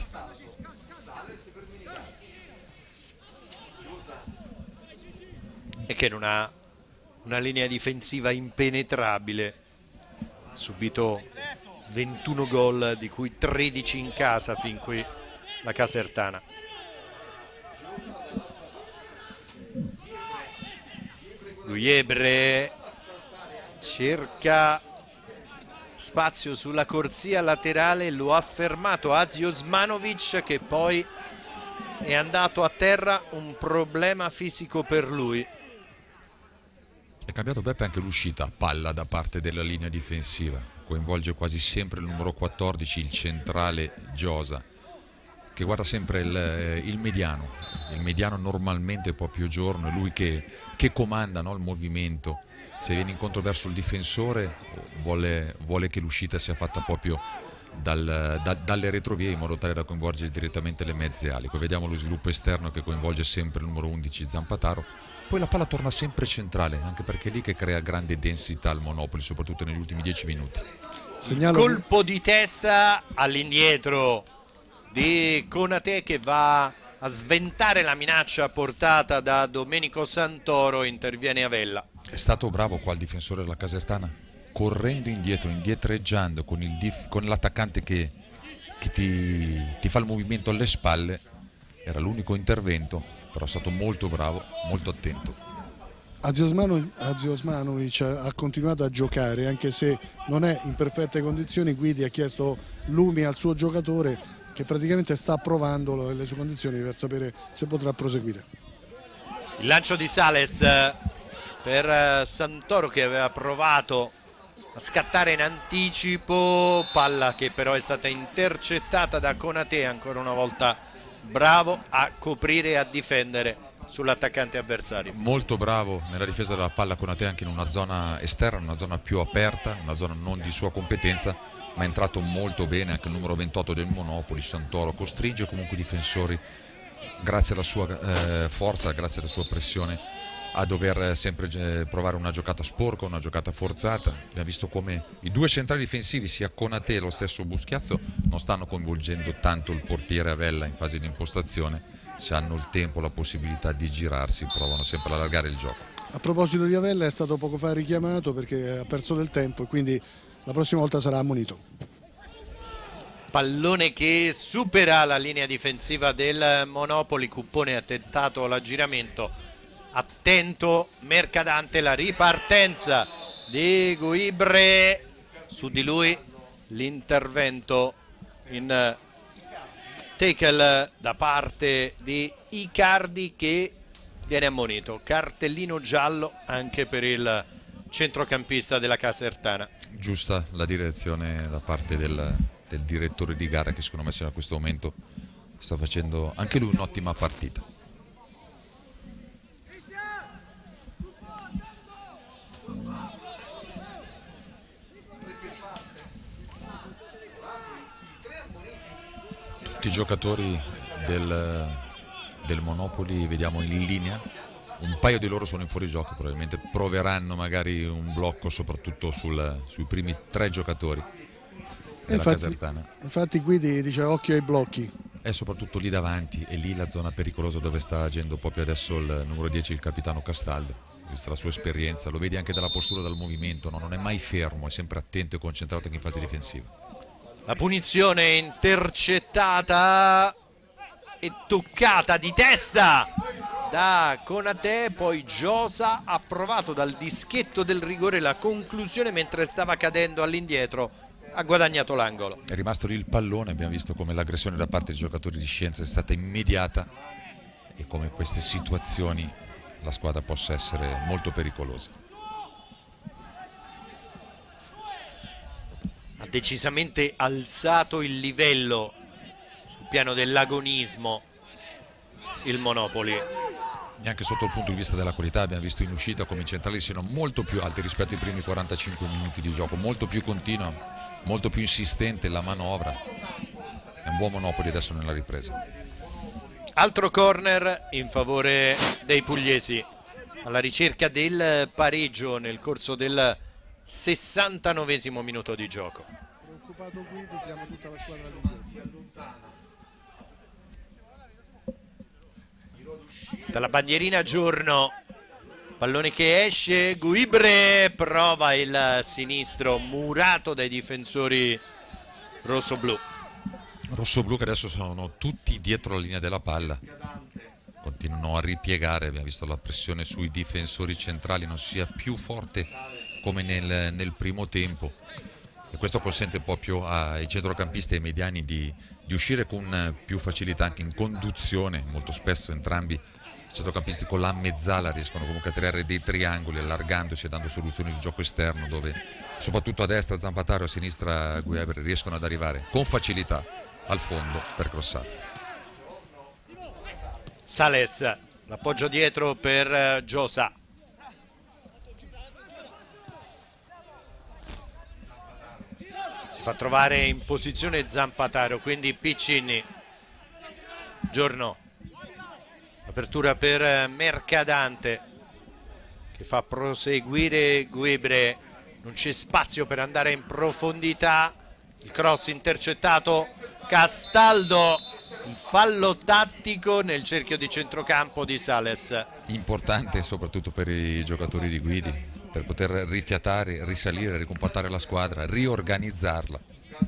E che non ha una linea difensiva impenetrabile, subito 21 gol di cui 13 in casa fin qui la Casertana. Guyebre cerca spazio sulla corsia laterale, lo ha fermato Aziosmanovic, che poi è andato a terra, un problema fisico per lui. È cambiato, Beppe, anche l'uscita palla da parte della linea difensiva, coinvolge quasi sempre il numero 14, il centrale Giosa, che guarda sempre il mediano normalmente può più giorno, è lui che comanda, no, il movimento, se viene incontro verso il difensore vuole che l'uscita sia fatta proprio dalle retrovie in modo tale da coinvolgere direttamente le mezze ali. Poi vediamo lo sviluppo esterno che coinvolge sempre il numero 11 Zampataro, poi la palla torna sempre centrale, anche perché è lì che crea grande densità al Monopoli, soprattutto negli ultimi 10 minuti. Colpo di testa all'indietro di Konate, che va a sventare la minaccia portata da Domenico Santoro. Interviene Avella. È stato bravo qua il difensore della Casertana, correndo indietro, indietreggiando con l'attaccante che ti fa il movimento alle spalle. Era l'unico intervento, però è stato molto bravo, molto attento. Aziosmanovic ha continuato a giocare, anche se non è in perfette condizioni. Guidi ha chiesto lumi al suo giocatore, che praticamente sta provando le sue condizioni per sapere se potrà proseguire. Il lancio di Sales per Santoro, che aveva provato a scattare in anticipo, palla che però è stata intercettata da Konate, ancora una volta bravo a coprire e a difendere sull'attaccante avversario. Molto bravo nella difesa della palla Konate, anche in una zona esterna, una zona più aperta, una zona non di sua competenza, ma è entrato molto bene anche il numero 28 del Monopoli, Santoro. Costringe comunque i difensori, grazie alla sua forza, grazie alla sua pressione, a dover sempre provare una giocata sporca, una giocata forzata. Abbiamo visto come i due centrali difensivi, sia Konate e lo stesso Buschiazzo, non stanno coinvolgendo tanto il portiere Avella in fase di impostazione. Se hanno il tempo, la possibilità di girarsi, provano sempre ad allargare il gioco. A proposito di Avella, è stato poco fa richiamato perché ha perso del tempo e quindi la prossima volta sarà ammonito. Pallone che supera la linea difensiva del Monopoli. Cuppone ha tentato l'aggiramento, attento Mercadante, la ripartenza di Guibre, su di lui l'intervento in tackle da parte di Icardi, che viene ammonito. Cartellino giallo anche per il centrocampista della Casertana. Giusta la direzione da parte del direttore di gara, che secondo me in questo momento sta facendo anche lui un'ottima partita. Tutti i giocatori del Monopoli vediamo in linea, un paio di loro sono in fuorigioco, probabilmente proveranno magari un blocco soprattutto sui primi 3 giocatori della Casertana. Infatti Guidi dice occhio ai blocchi. È soprattutto lì davanti, e lì la zona pericolosa dove sta agendo proprio adesso il numero 10, il capitano Castaldo. Vista la sua esperienza, lo vedi anche dalla postura, dal movimento, no? Non è mai fermo, è sempre attento e concentrato anche in fase difensiva. La punizione intercettata e toccata di testa da Konate, poi Giosa ha provato dal dischetto del rigore la conclusione mentre stava cadendo all'indietro, ha guadagnato l'angolo. È rimasto lì il pallone, abbiamo visto come l'aggressione da parte dei giocatori di Scienza è stata immediata e come queste situazioni la squadra possa essere molto pericolosa. Ha decisamente alzato il livello sul piano dell'agonismo il Monopoli. E anche sotto il punto di vista della qualità abbiamo visto in uscita come i centrali siano molto più alti rispetto ai primi 45 minuti di gioco, molto più continua, molto più insistente la manovra. È un buon Monopoli adesso nella ripresa. Altro corner in favore dei pugliesi, alla ricerca del pareggio nel corso del 69esimo minuto di gioco. Preoccupato Guidi, chiama tutta la squadra di dalla bandierina Giorno, pallone che esce, Guibre prova il sinistro murato dai difensori rossoblu. Rossoblu che adesso sono tutti dietro la linea della palla, continuano a ripiegare, abbiamo visto la pressione sui difensori centrali non sia più forte come nel primo tempo, e questo consente proprio ai centrocampisti e ai mediani di uscire con più facilità anche in conduzione. Molto spesso entrambi i centrocampisti con la mezzala riescono comunque a creare dei triangoli allargandosi e dando soluzioni di gioco esterno, dove soprattutto a destra Zampataro e a sinistra Guebre riescono ad arrivare con facilità al fondo per crossare. Sales, l'appoggio dietro per Giosa. Si fa trovare in posizione Zampataro, quindi Piccini. Giorno, apertura per Mercadante che fa proseguire Guibre, non c'è spazio per andare in profondità, il cross intercettato, Castaldo, il fallo tattico nel cerchio di centrocampo di Sales. Importante soprattutto per i giocatori di Guidi, per poter rifiatare, risalire, ricompattare la squadra, riorganizzarla.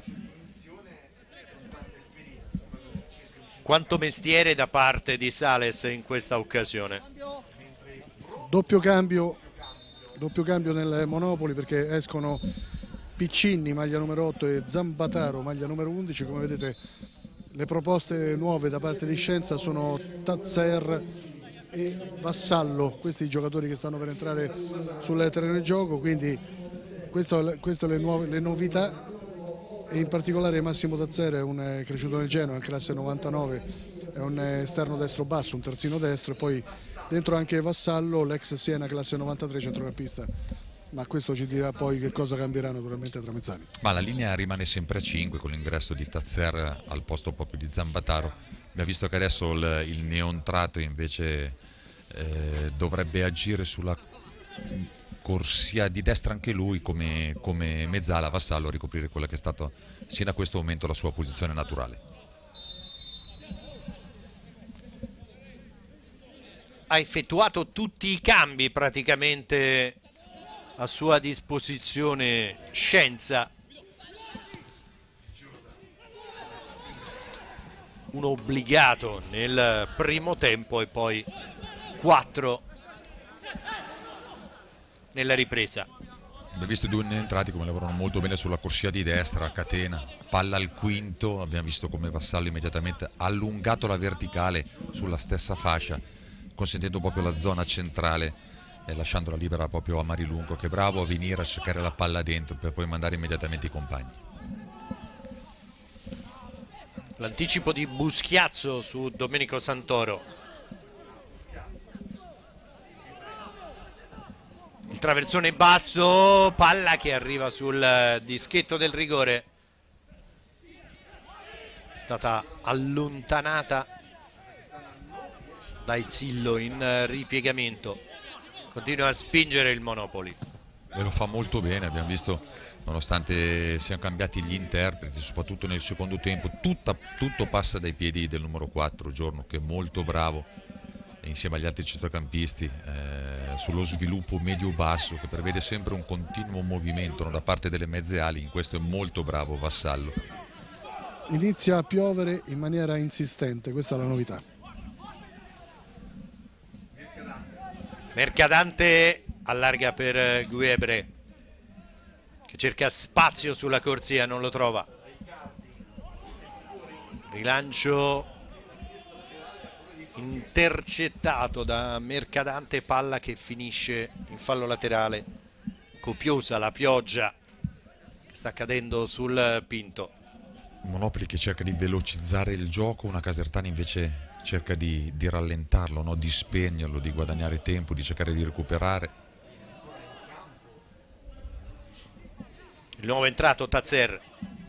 Quanto mestiere da parte di Sales in questa occasione. Doppio cambio nel Monopoli, perché escono Piccini, maglia numero 8, e Zambataro, maglia numero 11. Come vedete le proposte nuove da parte di Scienza sono Tazzer e Vassallo, questi i giocatori che stanno per entrare sul terreno di gioco, quindi queste le novità, e in particolare Massimo Tazzer è un cresciuto nel Genoa, in classe 99, è un esterno destro basso, un terzino destro, e poi dentro anche Vassallo, l'ex Siena classe 93, centrocampista ma questo ci dirà poi che cosa cambierà naturalmente tra mezz'anni. Ma la linea rimane sempre a 5 con l'ingresso di Tazzer al posto proprio di Zambataro. Abbiamo visto che adesso il neontrato invece dovrebbe agire sulla corsia di destra anche lui come mezzala, Vassallo, a ricoprire quella che è stata sino a questo momento la sua posizione naturale. Ha effettuato tutti i cambi praticamente a sua disposizione Scienza. Un obbligato nel primo tempo e poi 4 nella ripresa. Abbiamo visto i due entrati come lavorano molto bene sulla corsia di destra, a catena, palla al quinto, abbiamo visto come Vassallo immediatamente ha allungato la verticale sulla stessa fascia, consentendo proprio la zona centrale e lasciandola libera proprio a Marilungo, che è bravo a venire a cercare la palla dentro per poi mandare immediatamente i compagni. L'anticipo di Buschiazzo su Domenico Santoro. Il traversone basso, palla che arriva sul dischetto del rigore. È stata allontanata da Izzillo in ripiegamento. Continua a spingere il Monopoli. E lo fa molto bene, abbiamo visto, nonostante siano cambiati gli interpreti, soprattutto nel secondo tempo, tutto passa dai piedi del numero 4, Giorno, che è molto bravo, insieme agli altri centrocampisti, sullo sviluppo medio-basso, che prevede sempre un continuo movimento, no, da parte delle mezze ali. In questo è molto bravo Vassallo. Inizia a piovere in maniera insistente, questa è la novità. Mercadante allarga per Guebre, che cerca spazio sulla corsia, non lo trova. Rilancio intercettato da Mercadante, palla che finisce in fallo laterale. Copiosa la pioggia che sta cadendo sul Pinto. Monopoli che cerca di velocizzare il gioco, una Casertana invece cerca di rallentarlo, no? Di spegnerlo, di guadagnare tempo, di cercare di recuperare. Il nuovo entrato Tazzer.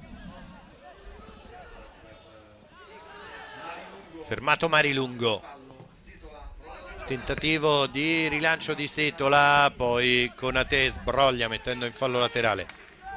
Fermato Marilungo. Tentativo di rilancio di Setola, poi Konate sbroglia mettendo in fallo laterale.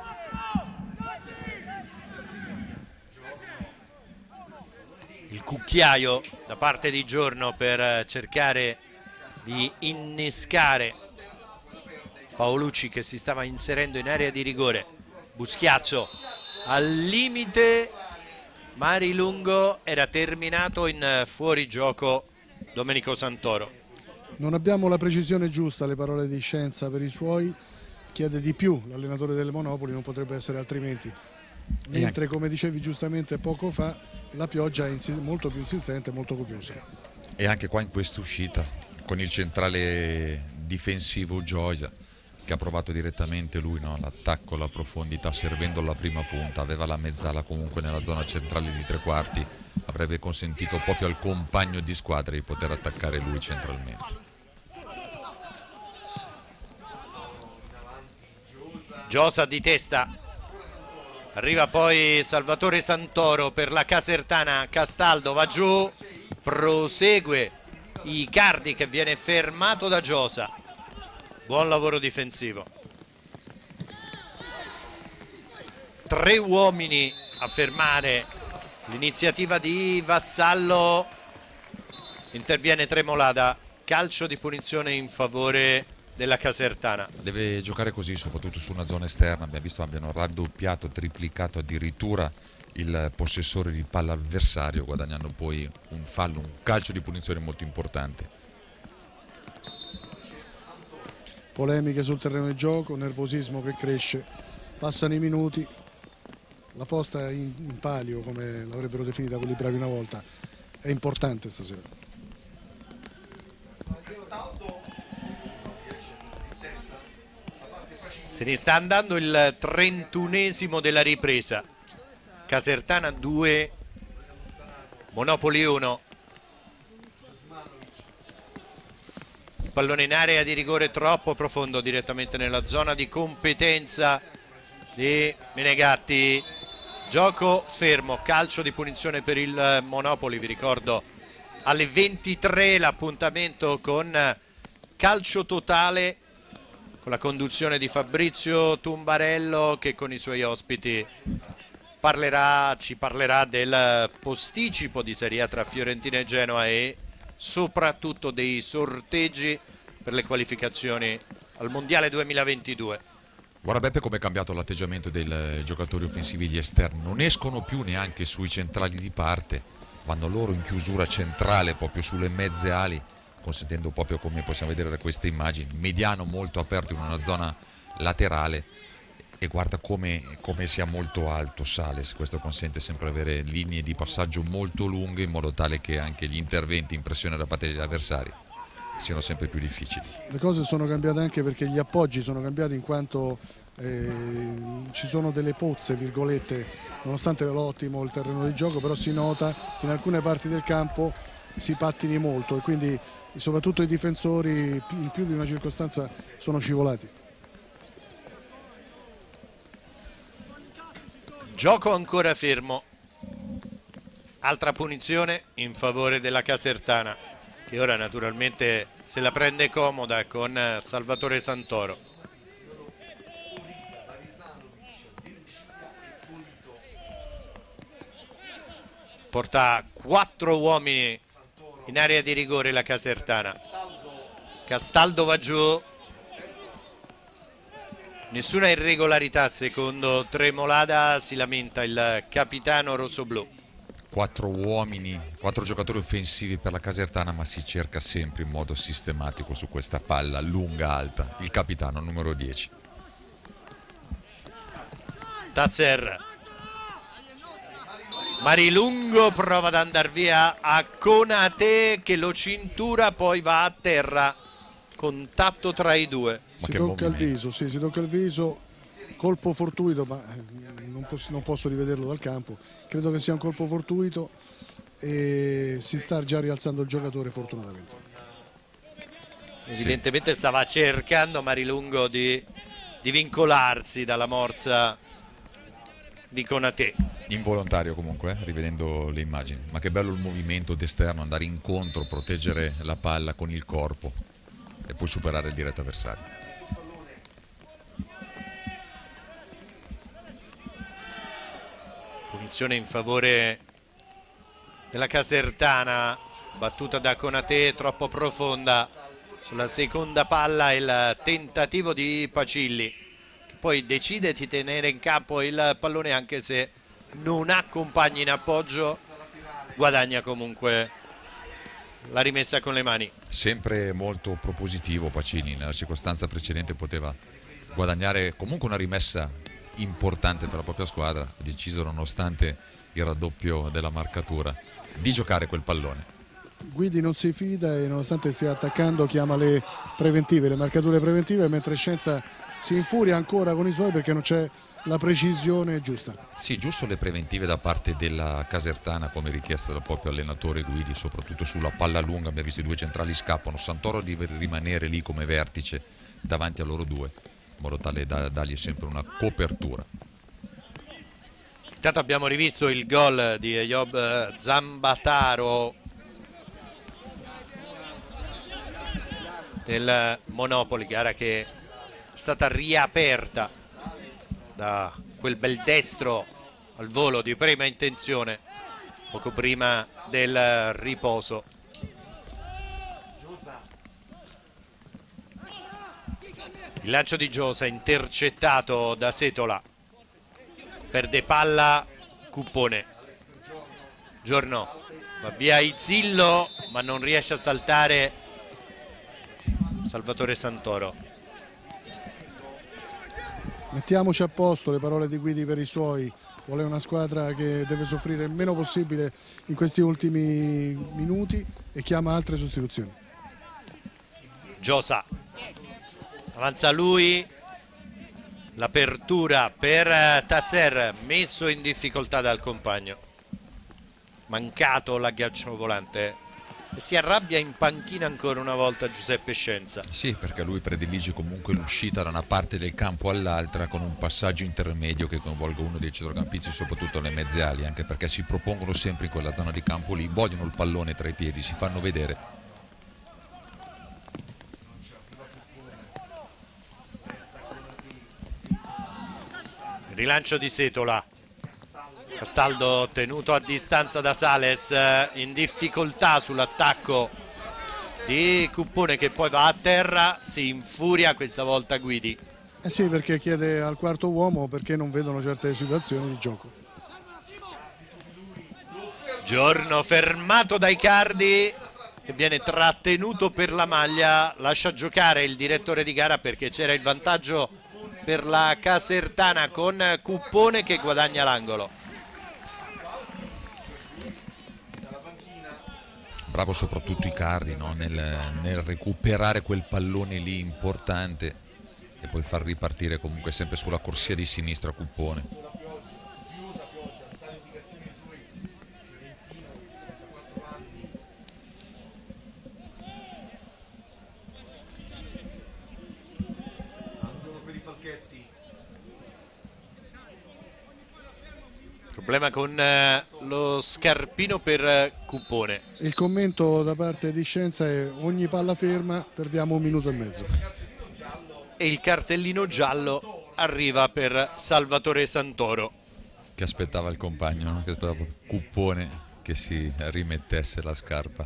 Il cucchiaio da parte di Giorno per cercare di innescare Paolucci, che si stava inserendo in area di rigore. Buschiazzo al limite, Marilungo, era terminato in fuorigioco Domenico Santoro. Non abbiamo la precisione giusta, le parole di Scienza per i suoi, chiede di più l'allenatore delle Monopoli, non potrebbe essere altrimenti. Mentre, come dicevi giustamente poco fa, la pioggia è molto più insistente, molto copiosa. E anche qua in questa uscita con il centrale difensivo Gioia, che ha provato direttamente lui, no? L'attacco, la profondità, servendo la prima punta, aveva la mezzala comunque nella zona centrale di tre quarti, avrebbe consentito proprio al compagno di squadra di poter attaccare lui centralmente. Giosa di testa. Arriva poi Salvatore Santoro per la Casertana. Castaldo va giù, prosegue Icardi che viene fermato da Giosa. Buon lavoro difensivo. 3 uomini a fermare l'iniziativa di Vassallo. Interviene Tremolada. Calcio di punizione in favore della Casertana. Deve giocare così, soprattutto su una zona esterna. Abbiamo visto abbiano raddoppiato, triplicato addirittura il possessore di palla avversario, guadagnando poi un fallo, un calcio di punizione molto importante. Polemiche sul terreno di gioco, nervosismo che cresce, passano i minuti, la posta in palio, come l'avrebbero definita quelli bravi una volta, è importante stasera. Se ne sta andando il 31esimo della ripresa. Casertana 2, Monopoli 1. pallone in area di rigore troppo profondo, direttamente nella zona di competenza di Menegatti. Gioco fermo, calcio di punizione per il Monopoli. Vi ricordo alle 23 l'appuntamento con Calcio Totale, con la conduzione di Fabrizio Tumbarello, che con i suoi ospiti ci parlerà del posticipo di Serie A tra Fiorentina e Genoa e soprattutto dei sorteggi per le qualificazioni al Mondiale 2022. Guarda Beppe come è cambiato l'atteggiamento dei giocatori offensivi, gli esterni non escono più neanche sui centrali di parte, vanno loro in chiusura centrale proprio sulle mezze ali, consentendo proprio, come possiamo vedere da queste immagini, mediano molto aperto in una zona laterale. E guarda come sia molto alto Sales, questo consente sempre di avere linee di passaggio molto lunghe in modo tale che anche gli interventi in pressione da parte degli avversari siano sempre più difficili. Le cose sono cambiate anche perché gli appoggi sono cambiati, in quanto ci sono delle pozze, virgolette, nonostante l'ottimo il terreno di gioco, però si nota che in alcune parti del campo si pattini molto e quindi soprattutto i difensori in più di una circostanza sono scivolati. Gioco ancora fermo, altra punizione in favore della Casertana, che ora naturalmente se la prende comoda con Salvatore Santoro. Porta 4 uomini in area di rigore la Casertana. Castaldo va giù. Nessuna irregolarità secondo Tremolada, si lamenta il capitano rossoblù. 4 uomini, 4 giocatori offensivi per la Casertana, ma si cerca sempre in modo sistematico su questa palla lunga alta il capitano numero 10. Tazer. Marilungo prova ad andare via a Konate che lo cintura, poi va a terra. Contatto tra i due. Si tocca il viso, sì, si tocca il viso, colpo fortuito, ma non posso rivederlo dal campo, credo che sia un colpo fortuito e si sta già rialzando il giocatore fortunatamente. Evidentemente stava cercando Marilungo di vincolarsi dalla morsa di Konate. Involontario comunque, rivedendo le immagini, ma che bello il movimento d'esterno, andare incontro, proteggere la palla con il corpo e poi superare il diretto avversario. Punizione in favore della Casertana, battuta da Konate troppo profonda sulla seconda palla, il tentativo di Pacilli che poi decide di tenere in campo il pallone anche se non ha compagni in appoggio, guadagna comunque la rimessa con le mani. Sempre molto propositivo Pacini, nella circostanza precedente poteva guadagnare comunque una rimessa importante per la propria squadra, ha deciso nonostante il raddoppio della marcatura di giocare quel pallone. Guidi non si fida e nonostante stia attaccando chiama le preventive, le marcature preventive, mentre Scienza si infuria ancora con i suoi perché non c'è la precisione giusta. Sì, giusto le preventive da parte della Casertana come richiesta dal proprio allenatore Guidi, soprattutto sulla palla lunga. Abbiamo visto i due centrali scappano, Santoro deve rimanere lì come vertice davanti a loro due in modo tale da dargli sempre una copertura. Intanto abbiamo rivisto il gol di Eyob Zambataro del Monopoli, gara che è stata riaperta da quel bel destro al volo di prima intenzione poco prima del riposo. Il lancio di Giosa intercettato da Setola, perde palla Cuppone, Giorno va via Izzillo ma non riesce a saltare Salvatore Santoro. Mettiamoci a posto, le parole di Guidi per i suoi, vuole una squadra che deve soffrire il meno possibile in questi ultimi minuti e chiama altre sostituzioni. Giosa, avanza lui, l'apertura per Tazer, messo in difficoltà dal compagno, mancato l'aggancio volante E si arrabbia in panchina ancora una volta Giuseppe Scienza. Sì, perché lui predilige comunque l'uscita da una parte del campo all'altra con un passaggio intermedio che coinvolga uno dei centrocampisti, soprattutto le mezze ali, anche perché si propongono sempre in quella zona di campo lì, vogliono il pallone tra i piedi, si fanno vedere. Rilancio di Setola. Castaldo tenuto a distanza da Sales, in difficoltà sull'attacco di Cuppone che poi va a terra, si infuria questa volta Guidi. Eh sì, perché chiede al quarto uomo perché non vedono certe situazioni di gioco. Giorno fermato da Icardi che viene trattenuto per la maglia, lascia giocare il direttore di gara perché c'era il vantaggio per la Casertana con Cuppone che guadagna l'angolo. Bravo soprattutto Icardi, no? nel recuperare quel pallone lì importante e poi far ripartire comunque sempre sulla corsia di sinistra Cuppone. Problema con lo scarpino per Cuppone. Il commento da parte di Scienza è: ogni palla ferma perdiamo 1 minuto e mezzo. E il cartellino giallo arriva per Salvatore Santoro. Che aspettava il compagno, no? Che aspettava Cuppone che si rimettesse la scarpa.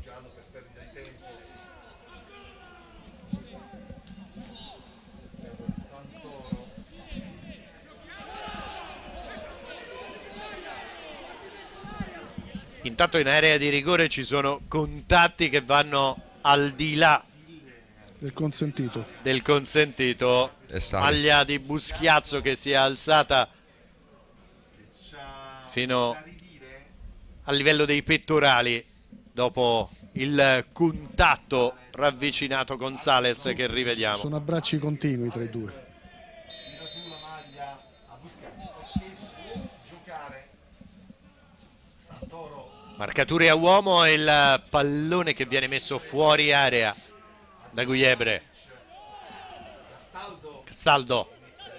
Intanto in area di rigore ci sono contatti che vanno al di là del consentito. Maglia di Buschiazzo che si è alzata fino al livello dei pettorali dopo il contatto ravvicinato con Sales che rivediamo. Sono abbracci continui tra i due. Marcature a uomo e il pallone che viene messo fuori area da Gugliebre. Castaldo.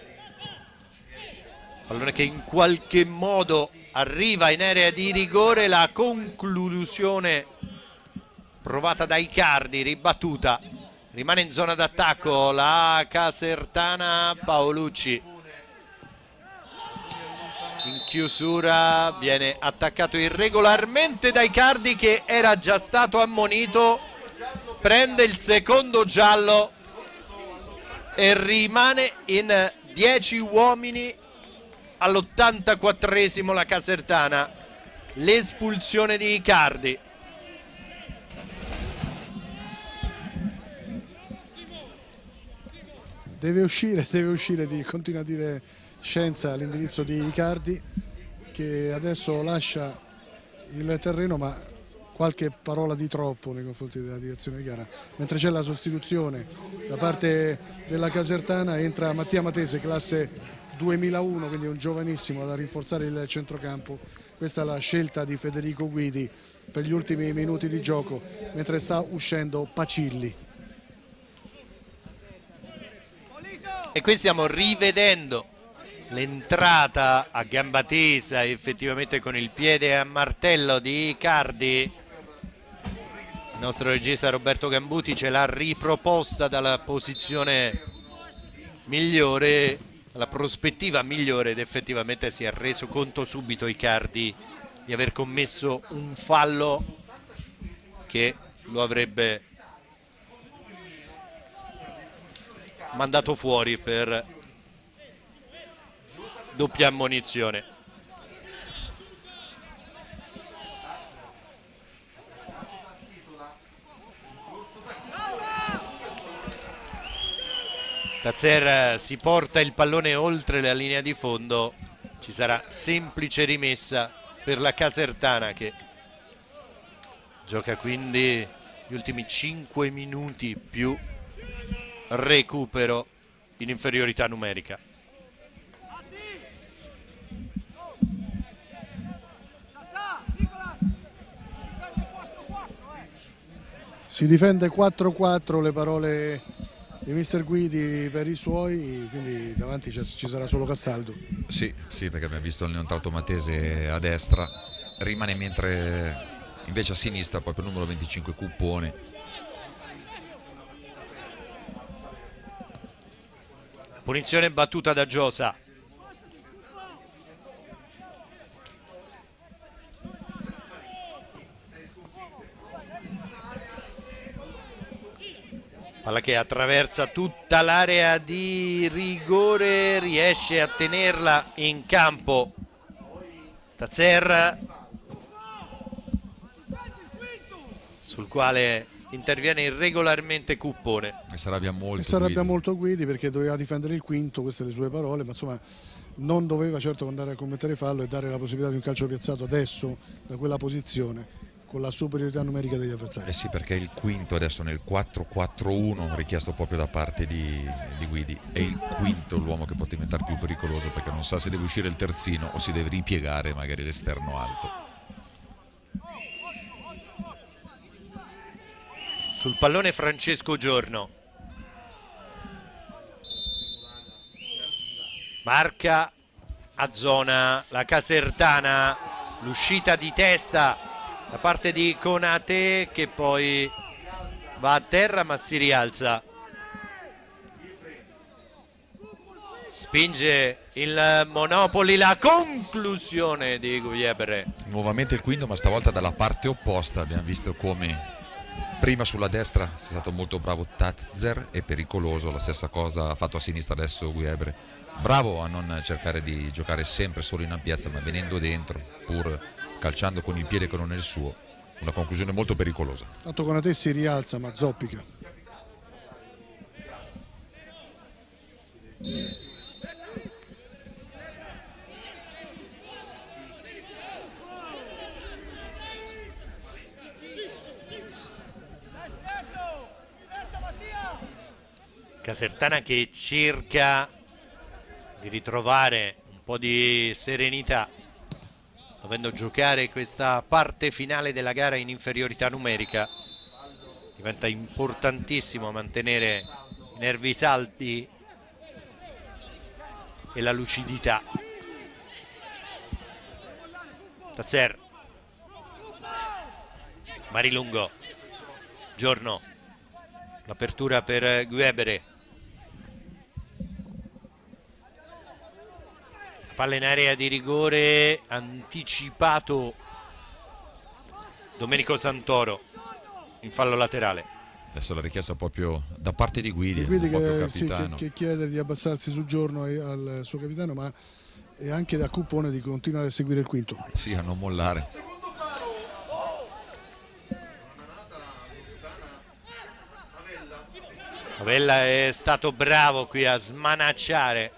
Pallone che in qualche modo arriva in area di rigore, la conclusione provata da Icardi, ribattuta. Rimane in zona d'attacco la Casertana, Paolucci. In chiusura viene attaccato irregolarmente da Icardi che era già stato ammonito, prende il secondo giallo e rimane in 10 uomini all'84esimo la Casertana. L'espulsione di Icardi. Deve uscire, continua a dire Scienza all'indirizzo di Icardi, che adesso lascia il terreno, ma qualche parola di troppo nei confronti della direzione di gara. Mentre c'è la sostituzione da parte della Casertana, entra Mattia Matese, classe 2001, quindi un giovanissimo, da rinforzare il centrocampo. Questa è la scelta di Federico Guidi per gli ultimi minuti di gioco, mentre sta uscendo Pacilli. E qui stiamo rivedendo l'entrata a gamba tesa effettivamente con il piede a martello di Icardi. Il nostro regista Roberto Gambuti ce l'ha riproposta dalla posizione migliore, la prospettiva migliore, ed effettivamente si è reso conto subito Icardi di aver commesso un fallo che lo avrebbe mandato fuori per doppia ammonizione. Tazer si porta il pallone oltre la linea di fondo, ci sarà semplice rimessa per la Casertana che gioca quindi gli ultimi 5 minuti più recupero in inferiorità numerica. Si difende 4-4, le parole di mister Guidi per i suoi, quindi davanti ci sarà solo Castaldo. Sì, perché abbiamo visto il neonato Matese a destra, rimane mentre invece a sinistra proprio il numero 25 Cuppone. Punizione battuta da Giosa. Palla che attraversa tutta l'area di rigore, riesce a tenerla in campo Tazer, sul quale interviene irregolarmente Cuppone. E si arrabbia molto Guidi perché doveva difendere il quinto, queste le sue parole, ma insomma non doveva certo andare a commettere fallo e dare la possibilità di un calcio piazzato adesso da quella posizione, con la superiorità numerica degli avversari. Sì, perché il quinto adesso nel 4-4-1 richiesto proprio da parte di Guidi, è il quinto l'uomo che può diventare più pericoloso, perché non sa se deve uscire il terzino o si deve ripiegare magari l'esterno alto. Sul pallone Francesco Giorno, marca a zona la Casertana, l'uscita di testa da parte di Konate che poi va a terra ma si rialza, spinge il Monopoli, la conclusione di Guiebre. Nuovamente il quinto, ma stavolta dalla parte opposta. Abbiamo visto come prima sulla destra è stato molto bravo Tazer e pericoloso, la stessa cosa ha fatto a sinistra adesso Guiebre. Bravo a non cercare di giocare sempre solo in ampiezza, ma venendo dentro, pur calciando con il piede che non è il suo. Una conclusione molto pericolosa. Tanto Konate si rialza ma zoppica. Casertana che cerca di ritrovare un po' di serenità, dovendo giocare questa parte finale della gara in inferiorità numerica. Diventa importantissimo mantenere i nervi saldi e la lucidità. Tazer, Marilungo, Giorno, l'apertura per Guebere, palla in area di rigore, anticipato Domenico Santoro in fallo laterale. Adesso la richiesta proprio da parte di Guidi, che chiede di abbassarsi su Giorno al suo capitano, ma e anche da Cuppone di continuare a seguire il quinto. Sì, a non mollare. Avella è stato bravo qui a smanacciare,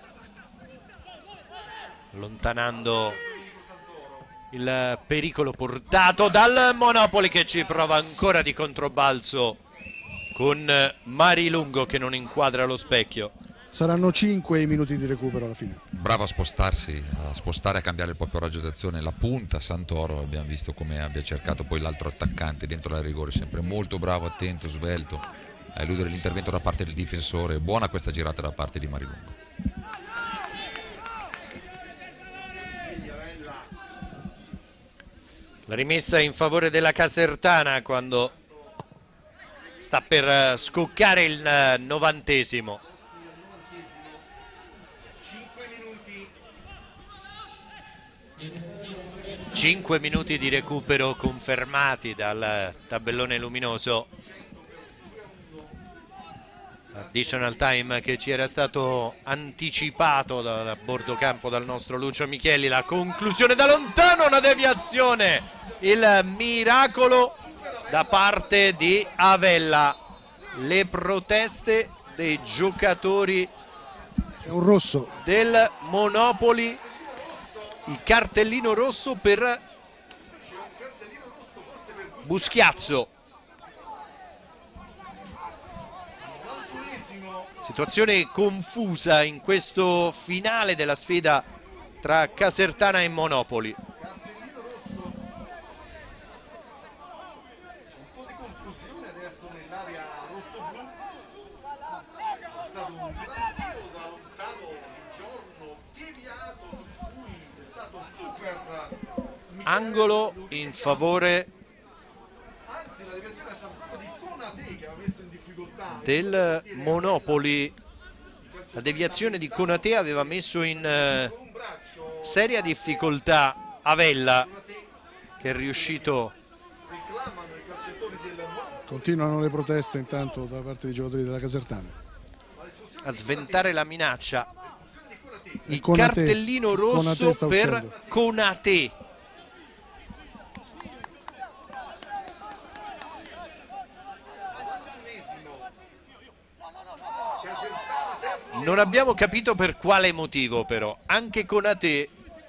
allontanando il pericolo portato dal Monopoli, che ci prova ancora di controbalzo con Marilungo che non inquadra lo specchio. Saranno 5 i minuti di recupero alla fine. Bravo a spostarsi, a spostare, a cambiare il proprio raggio d'azione. La punta Santoro, abbiamo visto come abbia cercato poi l'altro attaccante dentro la rigore, sempre molto bravo, attento, svelto a eludere l'intervento da parte del difensore. Buona questa girata da parte di Marilungo. La rimessa in favore della Casertana quando sta per scoccare il 90°. 5 minuti di recupero confermati dal tabellone luminoso. Additional time che ci era stato anticipato da bordo campo dal nostro Lucio Micheli. La conclusione da lontano, una deviazione, il miracolo da parte di Avella. Le proteste dei giocatori del Monopoli, il cartellino rosso per Buschiazzo. Situazione confusa in questo finale della sfida tra Casertana e punizione adesso nell'area rosso-blu. È stato un gran tiro da lontano di Giorno, deviato, su cui è stato un super angolo in favore anzi la deviazione è stata proprio di Konate che aveva messo in difficoltà del Monopoli. La deviazione di Konate aveva messo in seria difficoltà Avella, che è riuscito. Continuano le proteste intanto da parte dei giocatori della Casertana A sventare la minaccia. Il Konate, cartellino rosso per Konate. Non abbiamo capito per quale motivo, però anche Konate,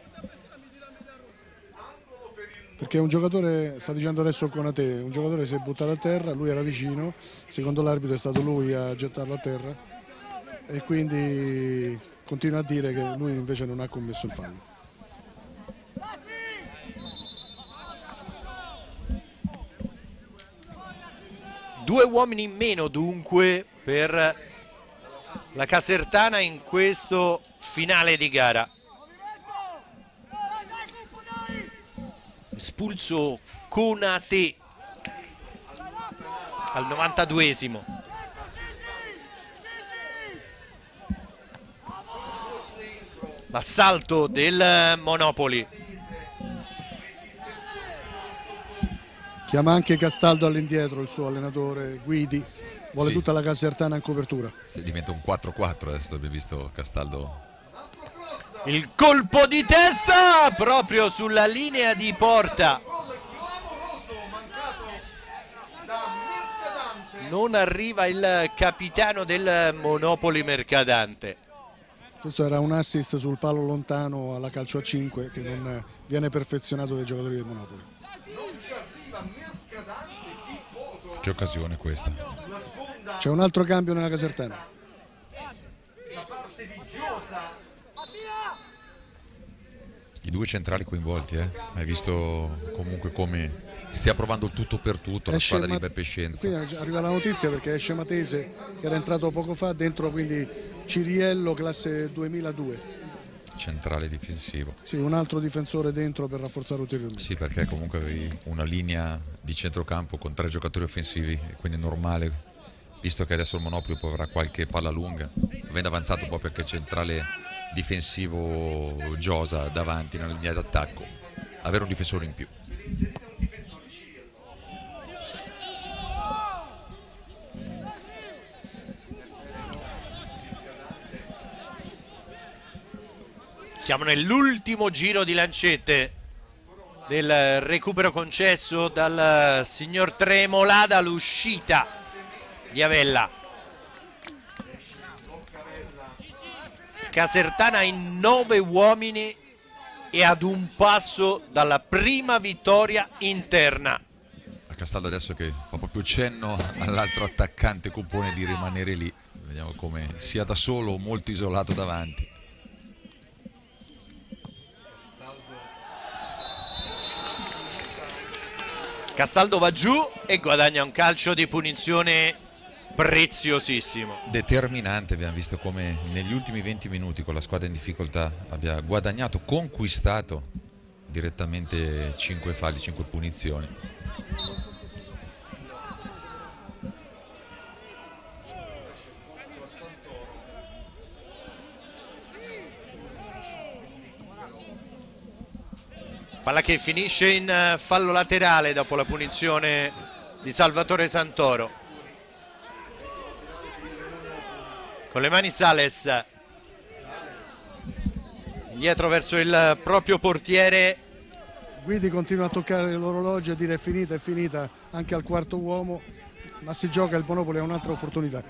perché un giocatore, sta dicendo adesso Konate, un giocatore si è buttato a terra, lui era vicino, secondo l'arbitro è stato lui a gettarlo a terra e quindi continua a dire che lui invece non ha commesso il fallo. due uomini in meno dunque per la Casertana in questo finale di gara. Espulso Konate al 92esimo. L'assalto del Monopoli. Chiama anche Castaldo all'indietro, il suo allenatore Guidi, vuole sì, tutta la Casertana in copertura. Diventa un 4-4 adesso, abbiamo visto Castaldo. Il colpo di testa proprio sulla linea di porta. Non arriva il capitano del Monopoli Mercadante. Questo era un assist sul palo lontano alla calcio a 5 che non viene perfezionato dai giocatori del Monopoli. Che occasione questa? C'è un altro cambio nella Casertana. I due centrali coinvolti, hai visto comunque come stia provando il tutto per tutto la squadra di Beppe Scienza. Qui arriva la notizia perché esce Matese che era entrato poco fa, dentro quindi Ciriello classe 2002. Centrale difensivo. Sì, un altro difensore dentro per rafforzare ulteriormente. Sì, perché comunque avevi una linea di centrocampo con 3 giocatori offensivi, quindi è normale, visto che adesso il Monopoli poi avrà qualche palla lunga, avendo avanzato un po' perché il centrale difensivo Giosa davanti nella linea d'attacco, avere un difensore in più. Siamo nell'ultimo giro di lancette del recupero concesso dal signor Tremolada, l'uscita di Avella. Casertana in 9 uomini e ad un passo dalla prima vittoria interna. A Castaldo adesso che fa proprio cenno all'altro attaccante Cupone di rimanere lì, vediamo come sia da solo o molto isolato davanti. Castaldo va giù e guadagna un calcio di punizione preziosissimo. Determinante, abbiamo visto come negli ultimi 20 minuti con la squadra in difficoltà abbia guadagnato, conquistato direttamente 5 falli, 5 punizioni. Palla che finisce in fallo laterale dopo la punizione di Salvatore Santoro. Con le mani Sales, indietro verso il proprio portiere. Guidi continua a toccare l'orologio e dire è finita anche al quarto uomo, ma si gioca, il Monopoli ha un'altra opportunità.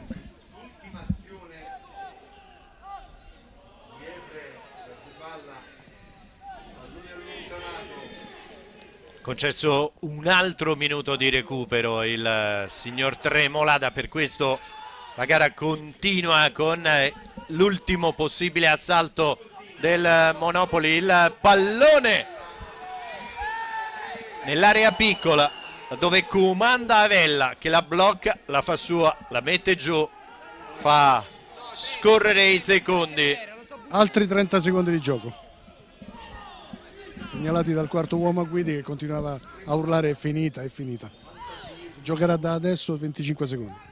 Concesso un altro minuto di recupero il signor Tremolada, per questo la gara continua con l'ultimo possibile assalto del Monopoli. Il pallone nell'area piccola dove comanda Avella, che la blocca, la fa sua, la mette giù, fa scorrere i secondi. Altri 30 secondi di gioco, segnalati dal quarto uomo a Guidi, che continuava a urlare: è finita, è finita. Giocherà da adesso 25 secondi.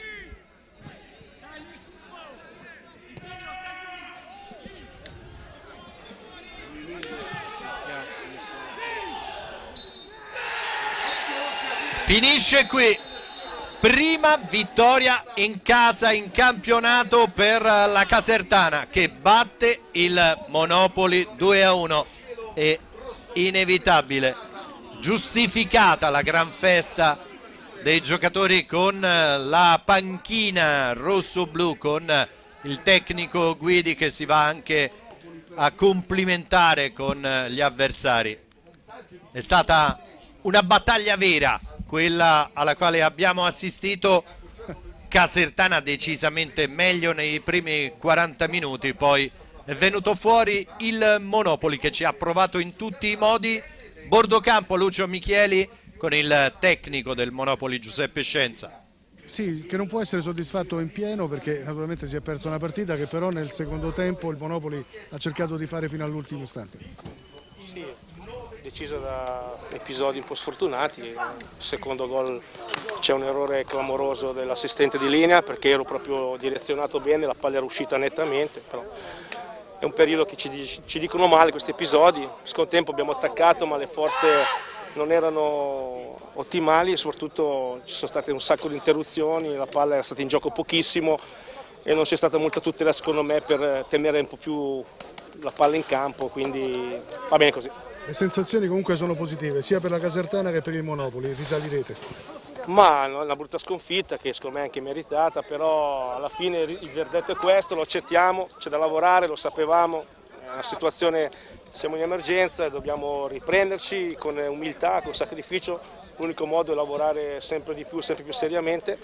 Finisce qui, prima vittoria in casa in campionato per la Casertana, che batte il Monopoli 2-1. È inevitabile, giustificata la gran festa dei giocatori con la panchina rosso-blu, con il tecnico Guidi che si va anche a complimentare con gli avversari. È stata una battaglia vera quella alla quale abbiamo assistito. Casertana decisamente meglio nei primi 40 minuti, poi è venuto fuori il Monopoli che ci ha provato in tutti i modi. Bordocampo Lucio Micheli con il tecnico del Monopoli Giuseppe Scienza. Sì, che non può essere soddisfatto in pieno perché naturalmente si è persa una partita che però nel secondo tempo il Monopoli ha cercato di fare fino all'ultimo istante. Sì, deciso da episodi un po' sfortunati. Il secondo gol c'è un errore clamoroso dell'assistente di linea perché ero proprio direzionato bene, la palla era uscita nettamente, però è un periodo che ci dicono male questi episodi. Nel secondo tempo abbiamo attaccato ma le forze non erano ottimali e soprattutto ci sono state un sacco di interruzioni, la palla era stata in gioco pochissimo e non c'è stata molta tutela secondo me per tenere un po' più la palla in campo, quindi va bene così. Le sensazioni comunque sono positive sia per la Casertana che per il Monopoli, risalirete? Ma è una brutta sconfitta che secondo me è anche meritata, però alla fine il verdetto è questo, lo accettiamo, c'è da lavorare, lo sapevamo, è una situazione, siamo in emergenza e dobbiamo riprenderci con umiltà, con sacrificio. L'unico modo è lavorare sempre di più, sempre più seriamente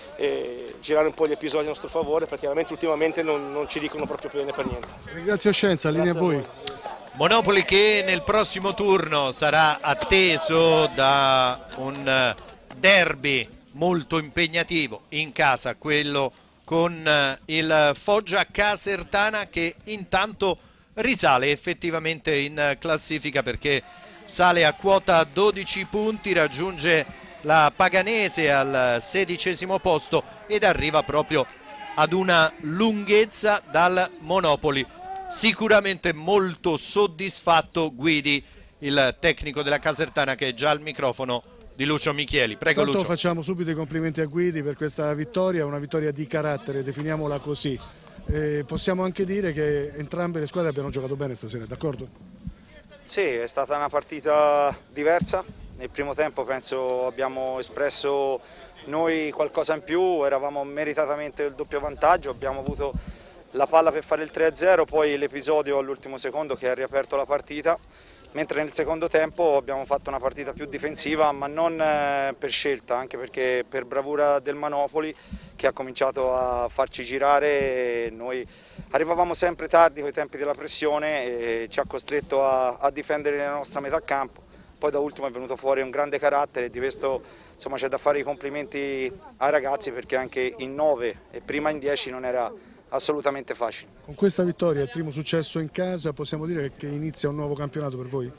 e girare un po' gli episodi a nostro favore perché veramente ultimamente non ci dicono proprio bene per niente. Ringrazio Scienza, linea a voi. Monopoli che nel prossimo turno sarà atteso da un derby molto impegnativo in casa, quello con il Foggia Casertana, che intanto risale effettivamente in classifica perché sale a quota 12 punti, raggiunge la Paganese al 16° posto ed arriva proprio ad una lunghezza dal Monopoli. Sicuramente molto soddisfatto Guidi, il tecnico della Casertana, che è già al microfono di Lucio Micheli. Prego Lucio. Facciamo subito i complimenti a Guidi per questa vittoria, una vittoria di carattere, definiamola così. Possiamo anche dire che entrambe le squadre abbiano giocato bene stasera, d'accordo? Sì, è stata una partita diversa. Nel primo tempo penso abbiamo espresso noi qualcosa in più, eravamo meritatamente il doppio vantaggio, abbiamo avuto la palla per fare il 3-0, poi l'episodio all'ultimo secondo che ha riaperto la partita, mentre nel secondo tempo abbiamo fatto una partita più difensiva, ma non per scelta, anche perché per bravura del Monopoli che ha cominciato a farci girare. Noi arrivavamo sempre tardi con i tempi della pressione e ci ha costretto a difendere la nostra metà campo. Poi da ultimo è venuto fuori un grande carattere e di questo insomma c'è da fare i complimenti ai ragazzi perché anche in 9 e prima in 10 non era assolutamente facile. Con questa vittoria, il primo successo in casa, possiamo dire che inizia un nuovo campionato per voi?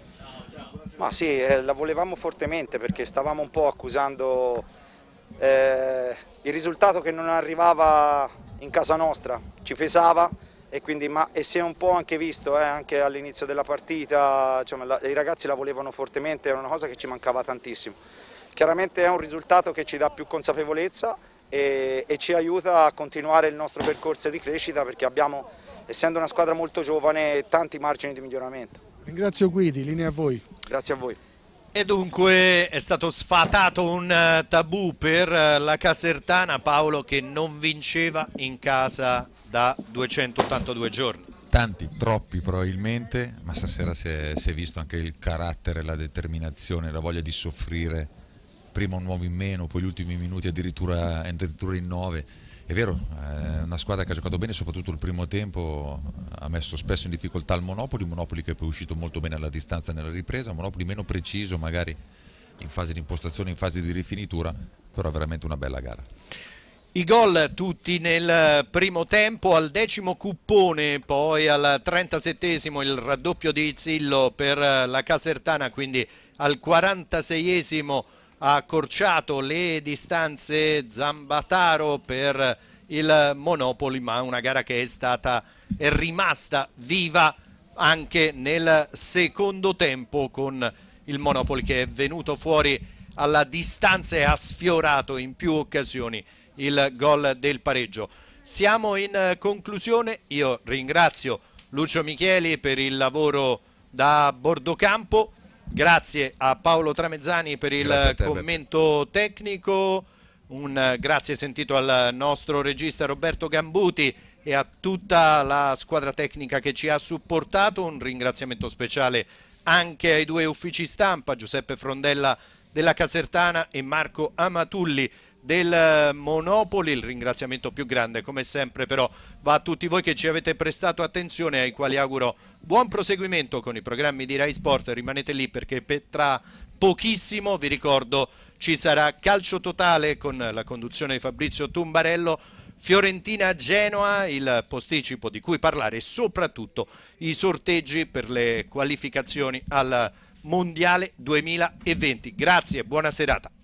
Ma sì, la volevamo fortemente perché stavamo un po' accusando il risultato che non arrivava in casa nostra, ci pesava e quindi e si è un po' anche visto anche all'inizio della partita, i ragazzi la volevano fortemente, era una cosa che ci mancava tantissimo. Chiaramente è un risultato che ci dà più consapevolezza e ci aiuta a continuare il nostro percorso di crescita perché abbiamo, essendo una squadra molto giovane, tanti margini di miglioramento. Ringrazio Guidi, linea a voi. Grazie a voi. E dunque è stato sfatato un tabù per la Casertana, Paolo, che non vinceva in casa da 282 giorni. Tanti, troppi probabilmente, ma stasera si è visto anche il carattere, la determinazione, la voglia di soffrire. Prima un uomo in meno, poi gli ultimi minuti addirittura in 9. È vero, è una squadra che ha giocato bene, soprattutto il primo tempo ha messo spesso in difficoltà il Monopoli che poi è uscito molto bene alla distanza nella ripresa, Monopoli meno preciso magari in fase di impostazione, in fase di rifinitura, però veramente una bella gara. I gol tutti nel primo tempo, al 10° Cuppone, poi al 37° il raddoppio di Zillo per la Casertana, quindi al 46° ha accorciato le distanze Zambataro per il Monopoli, ma una gara che è rimasta viva anche nel secondo tempo, con il Monopoli che è venuto fuori alla distanza e ha sfiorato in più occasioni il gol del pareggio. Siamo in conclusione, io ringrazio Lucio Micheli per il lavoro da bordocampo, grazie a Paolo Tramezzani per il commento tecnico, un grazie sentito al nostro regista Roberto Gambuti e a tutta la squadra tecnica che ci ha supportato, un ringraziamento speciale anche ai due uffici stampa, Giuseppe Frondella della Casertana e Marco Amatulli del Monopoli. Il ringraziamento più grande come sempre però va a tutti voi che ci avete prestato attenzione, ai quali auguro buon proseguimento con i programmi di Rai Sport. Rimanete lì perché tra pochissimo, vi ricordo, ci sarà Calcio Totale con la conduzione di Fabrizio Tumbarello, Fiorentina-Genoa, il posticipo di cui parlare e soprattutto i sorteggi per le qualificazioni al Mondiale 2020. Grazie, buona serata.